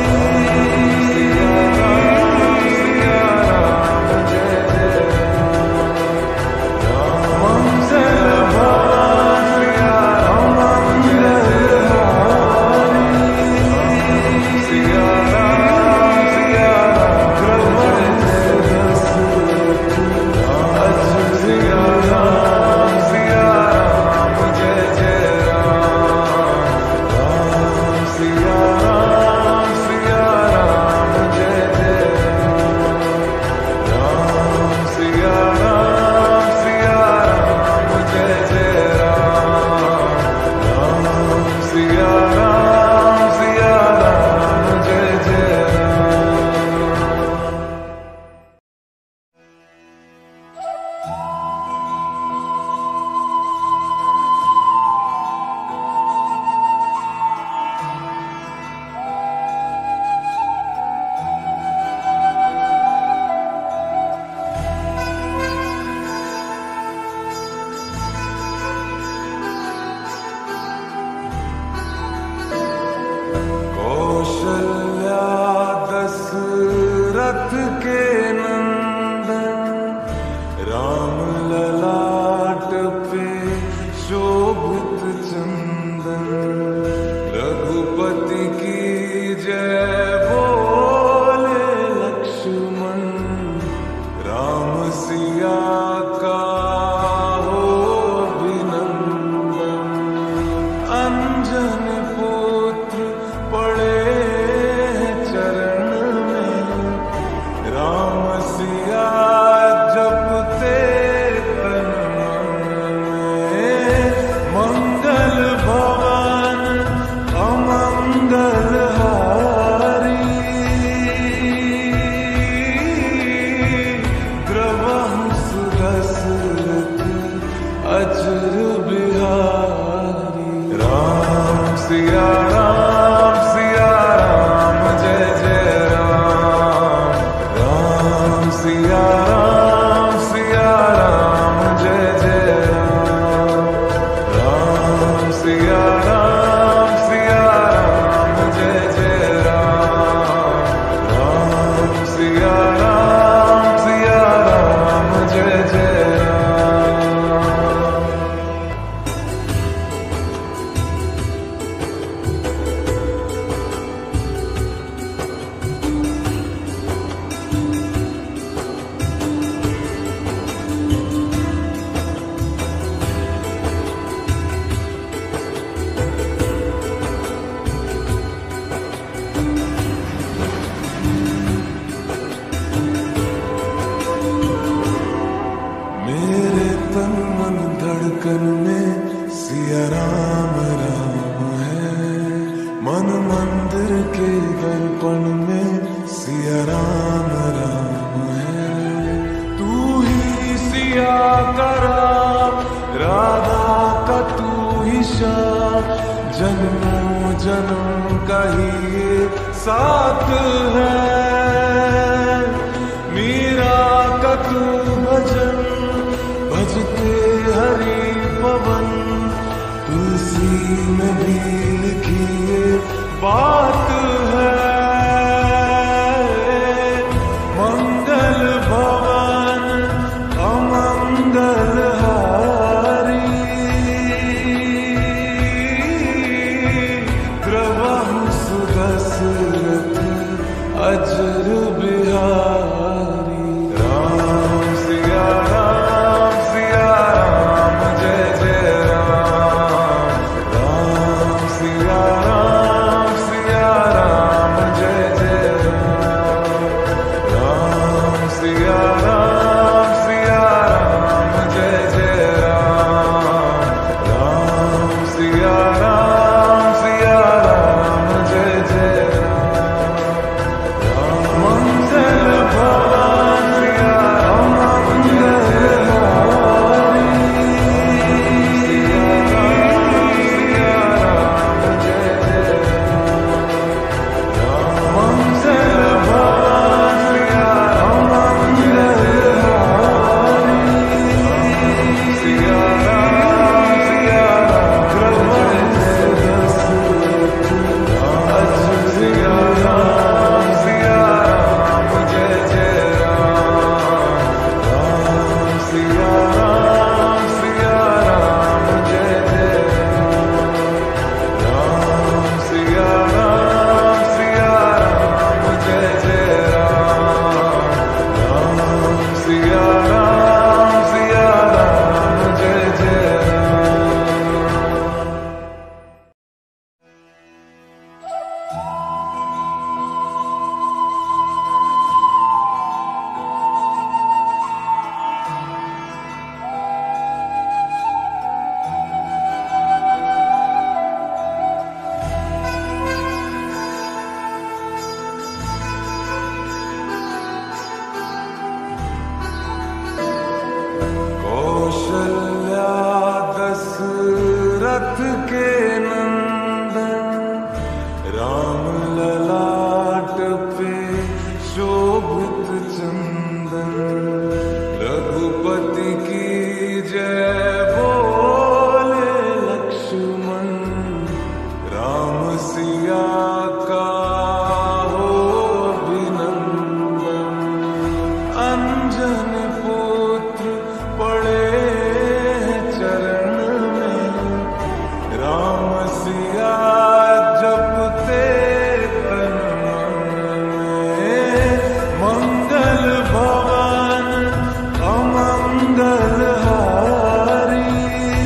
जय जय राम। मंगल भवन अमंगल हारी। सिया राम सिया राम जय जय राम। राम सिया राम जय जय राम। राम सिया राम जय जय राम। राम सिया राम जय जय राम। कौशल्या दशरथ के नंदन। राम ललाट पे शोभित चंदन। रघुपति की जय बोले लक्ष्मण। राम सिया का हो अभिनंदन। अंजन पुत्र पड़े चरण में। राम सिया जपते तन मन में। मंगल भवन अमंगल हारी। द्रवहु सुदशरथ अजर बिहारी। राम सिया राम जय जय राम। राम सिया राम जय जय राम। राम सिया राम धड़कन में सिया राम राम है। मन मंदिर के दर्पण में सिया राम राम है। तू ही सिया का राम, राधा का तू ही श्याम, जन्मों जन्म का ही ये साथ है। मीरा का तू भजन, भजते हरि पवन, तुलसी में भी लिखी ये बात है। मंगल भवन अमंगल हारी, द्रवहु सुदशरथ अजर बिहारी। राम सिया राम जय जय राम। राम सिया राम जय जय राम। राम सिया राम जय जय राम। राम सिया राम जय जय राम। मंगल भवन अमंगल हारी, जय जय राम। मंगल भवन अमंगल हारी, सिया राम सिया राम जय जय राम। राम सिया राम जय जय राम। राम सिया राम जय जय राम। राम सिया राम जय जय राम। कौशल्या दशरथ के नंदन, राम ललाट पे शोभित चंदन। रघुपति की जय बोले लक्ष्मण, राम सिया का हो अभिनंदन। अंजन पुत्र पड़े चरण में, राम सिया जपते तन मन में। मंगल भवन अमंगल हारी,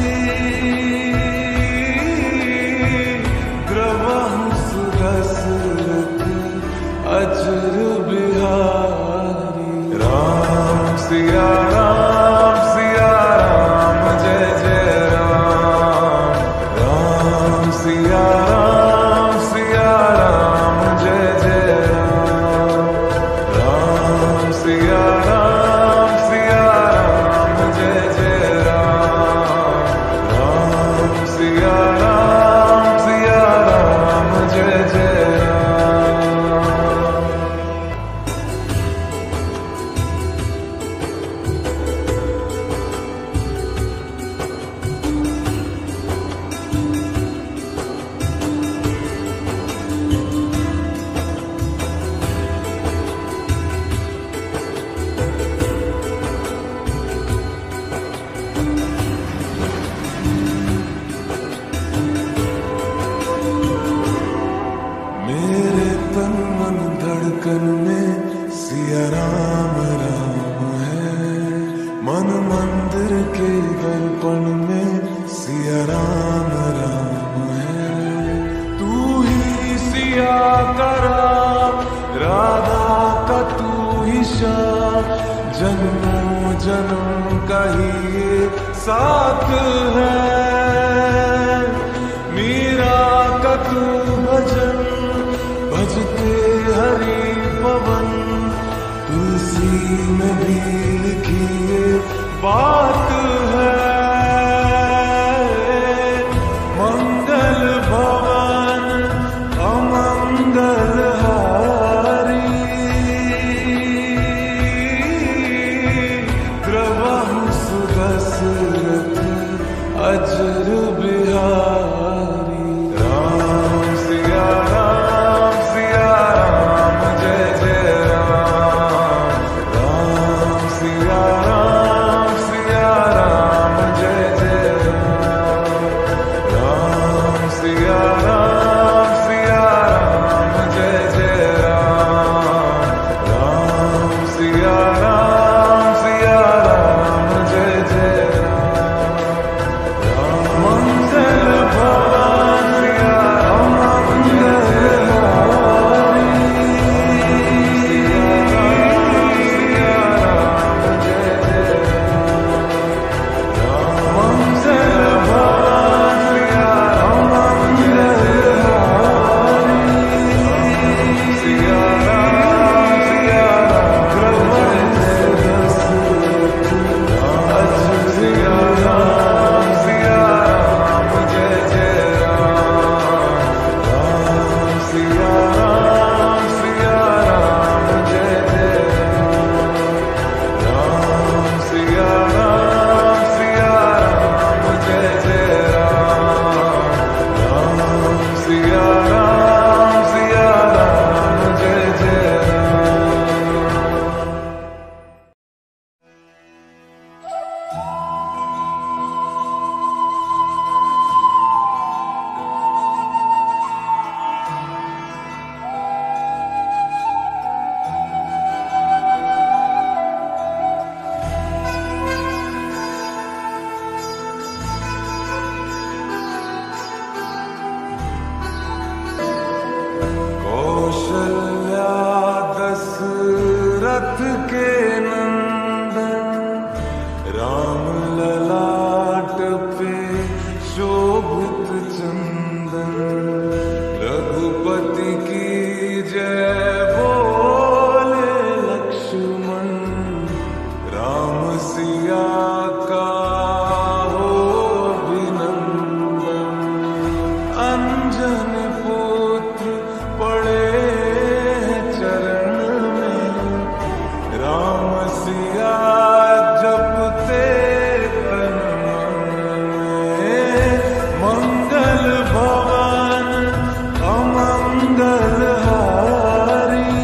द्रवहु सुदशरथ अजर बिहारी। राम सिया राम जय जय राम। राम सिया राम जय जय राम। राम सिया राम जय जय राम। राम सिया राम जय जय राम। मेरे तन मन धड़कन में सिया राम राम है। मन मंदिर के दर्पण में सिया राम है। तू ही सिया का राम, राधा का तू ही श्याम, जन्मों जन्म का ही ये साथ है। मीरा का तू भजन भजते हरि पवन, तुलसी में भी लिखी ये बात है। मंगल भवन अमंगल हारी, द्रवहु सुदशरथ अजर बिहारी। राम सिया राम जय जय राम। राम सिया राम जय जय राम। राम सिया राम जय जय राम। राम सिया राम जय जय राम। मंगल भवन अमंगल हारी, जय जय राम। मंगल भवन अमंगल हारी, सिया राम सिया राम जय जय राम। राम सिया राम जय जय राम। राम सिया राम जय जय राम। राम सिया राम जय जय राम। कौशल्या दशरथ के नंदन, राम ललाट पे शोभित चंदन। रघुपति की जय बोले लक्ष्मण, राम सिया का हो अभिनंदन। अंजन पुत्र पड़े चरण में, राम सिया जपते तन मन में। मंगल भवन अमंगल हारी,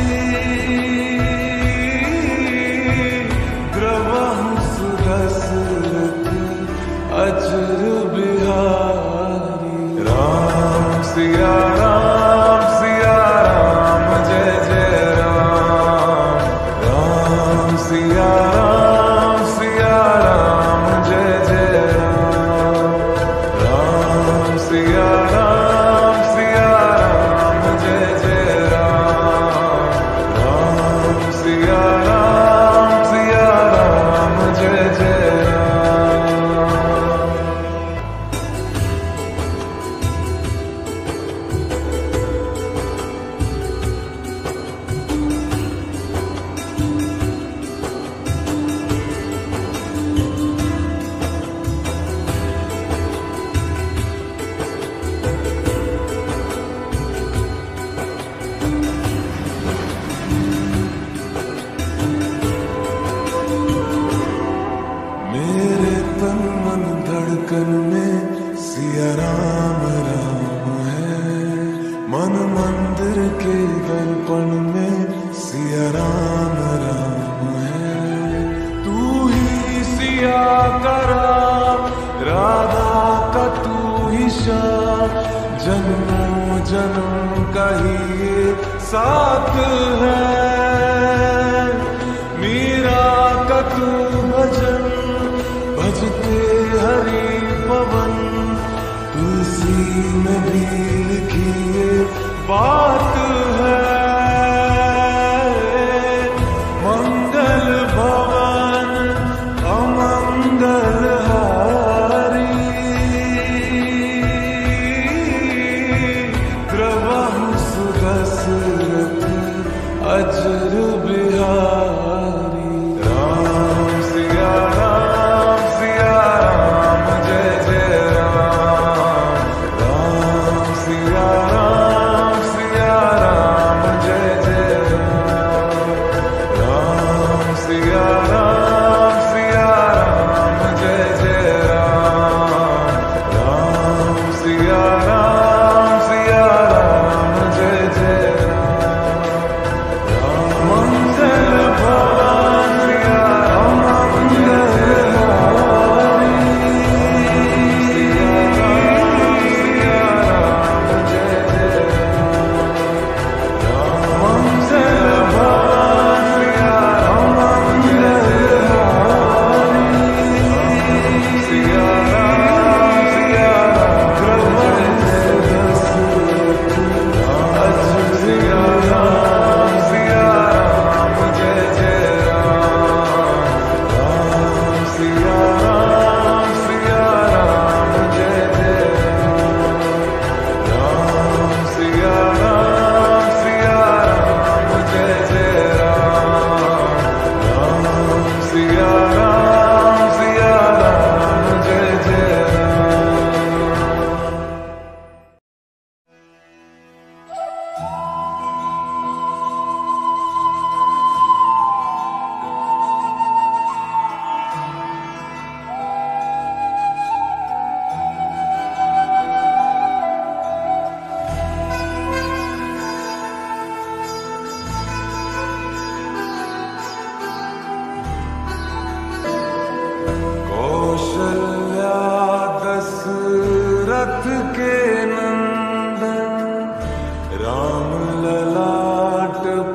द्रवहु सुदशरथ अजर बिहारी। राम सिया राम जय जय राम। राम सिया राम जय जय राम। राम सिया राम जय जय राम। राम सिया राम जय जय राम। मेरे तन मन धड़कन में सिया राम है। मन मंदिर के दर्पण में सिया राम है। तू ही सिया का राम, राधा का तू ही श्याम। जन्मों जन्म का ही ये साथ है। मीरा का तू भजन भजते हरि पवन, तुलसी में भी लिखी ये बात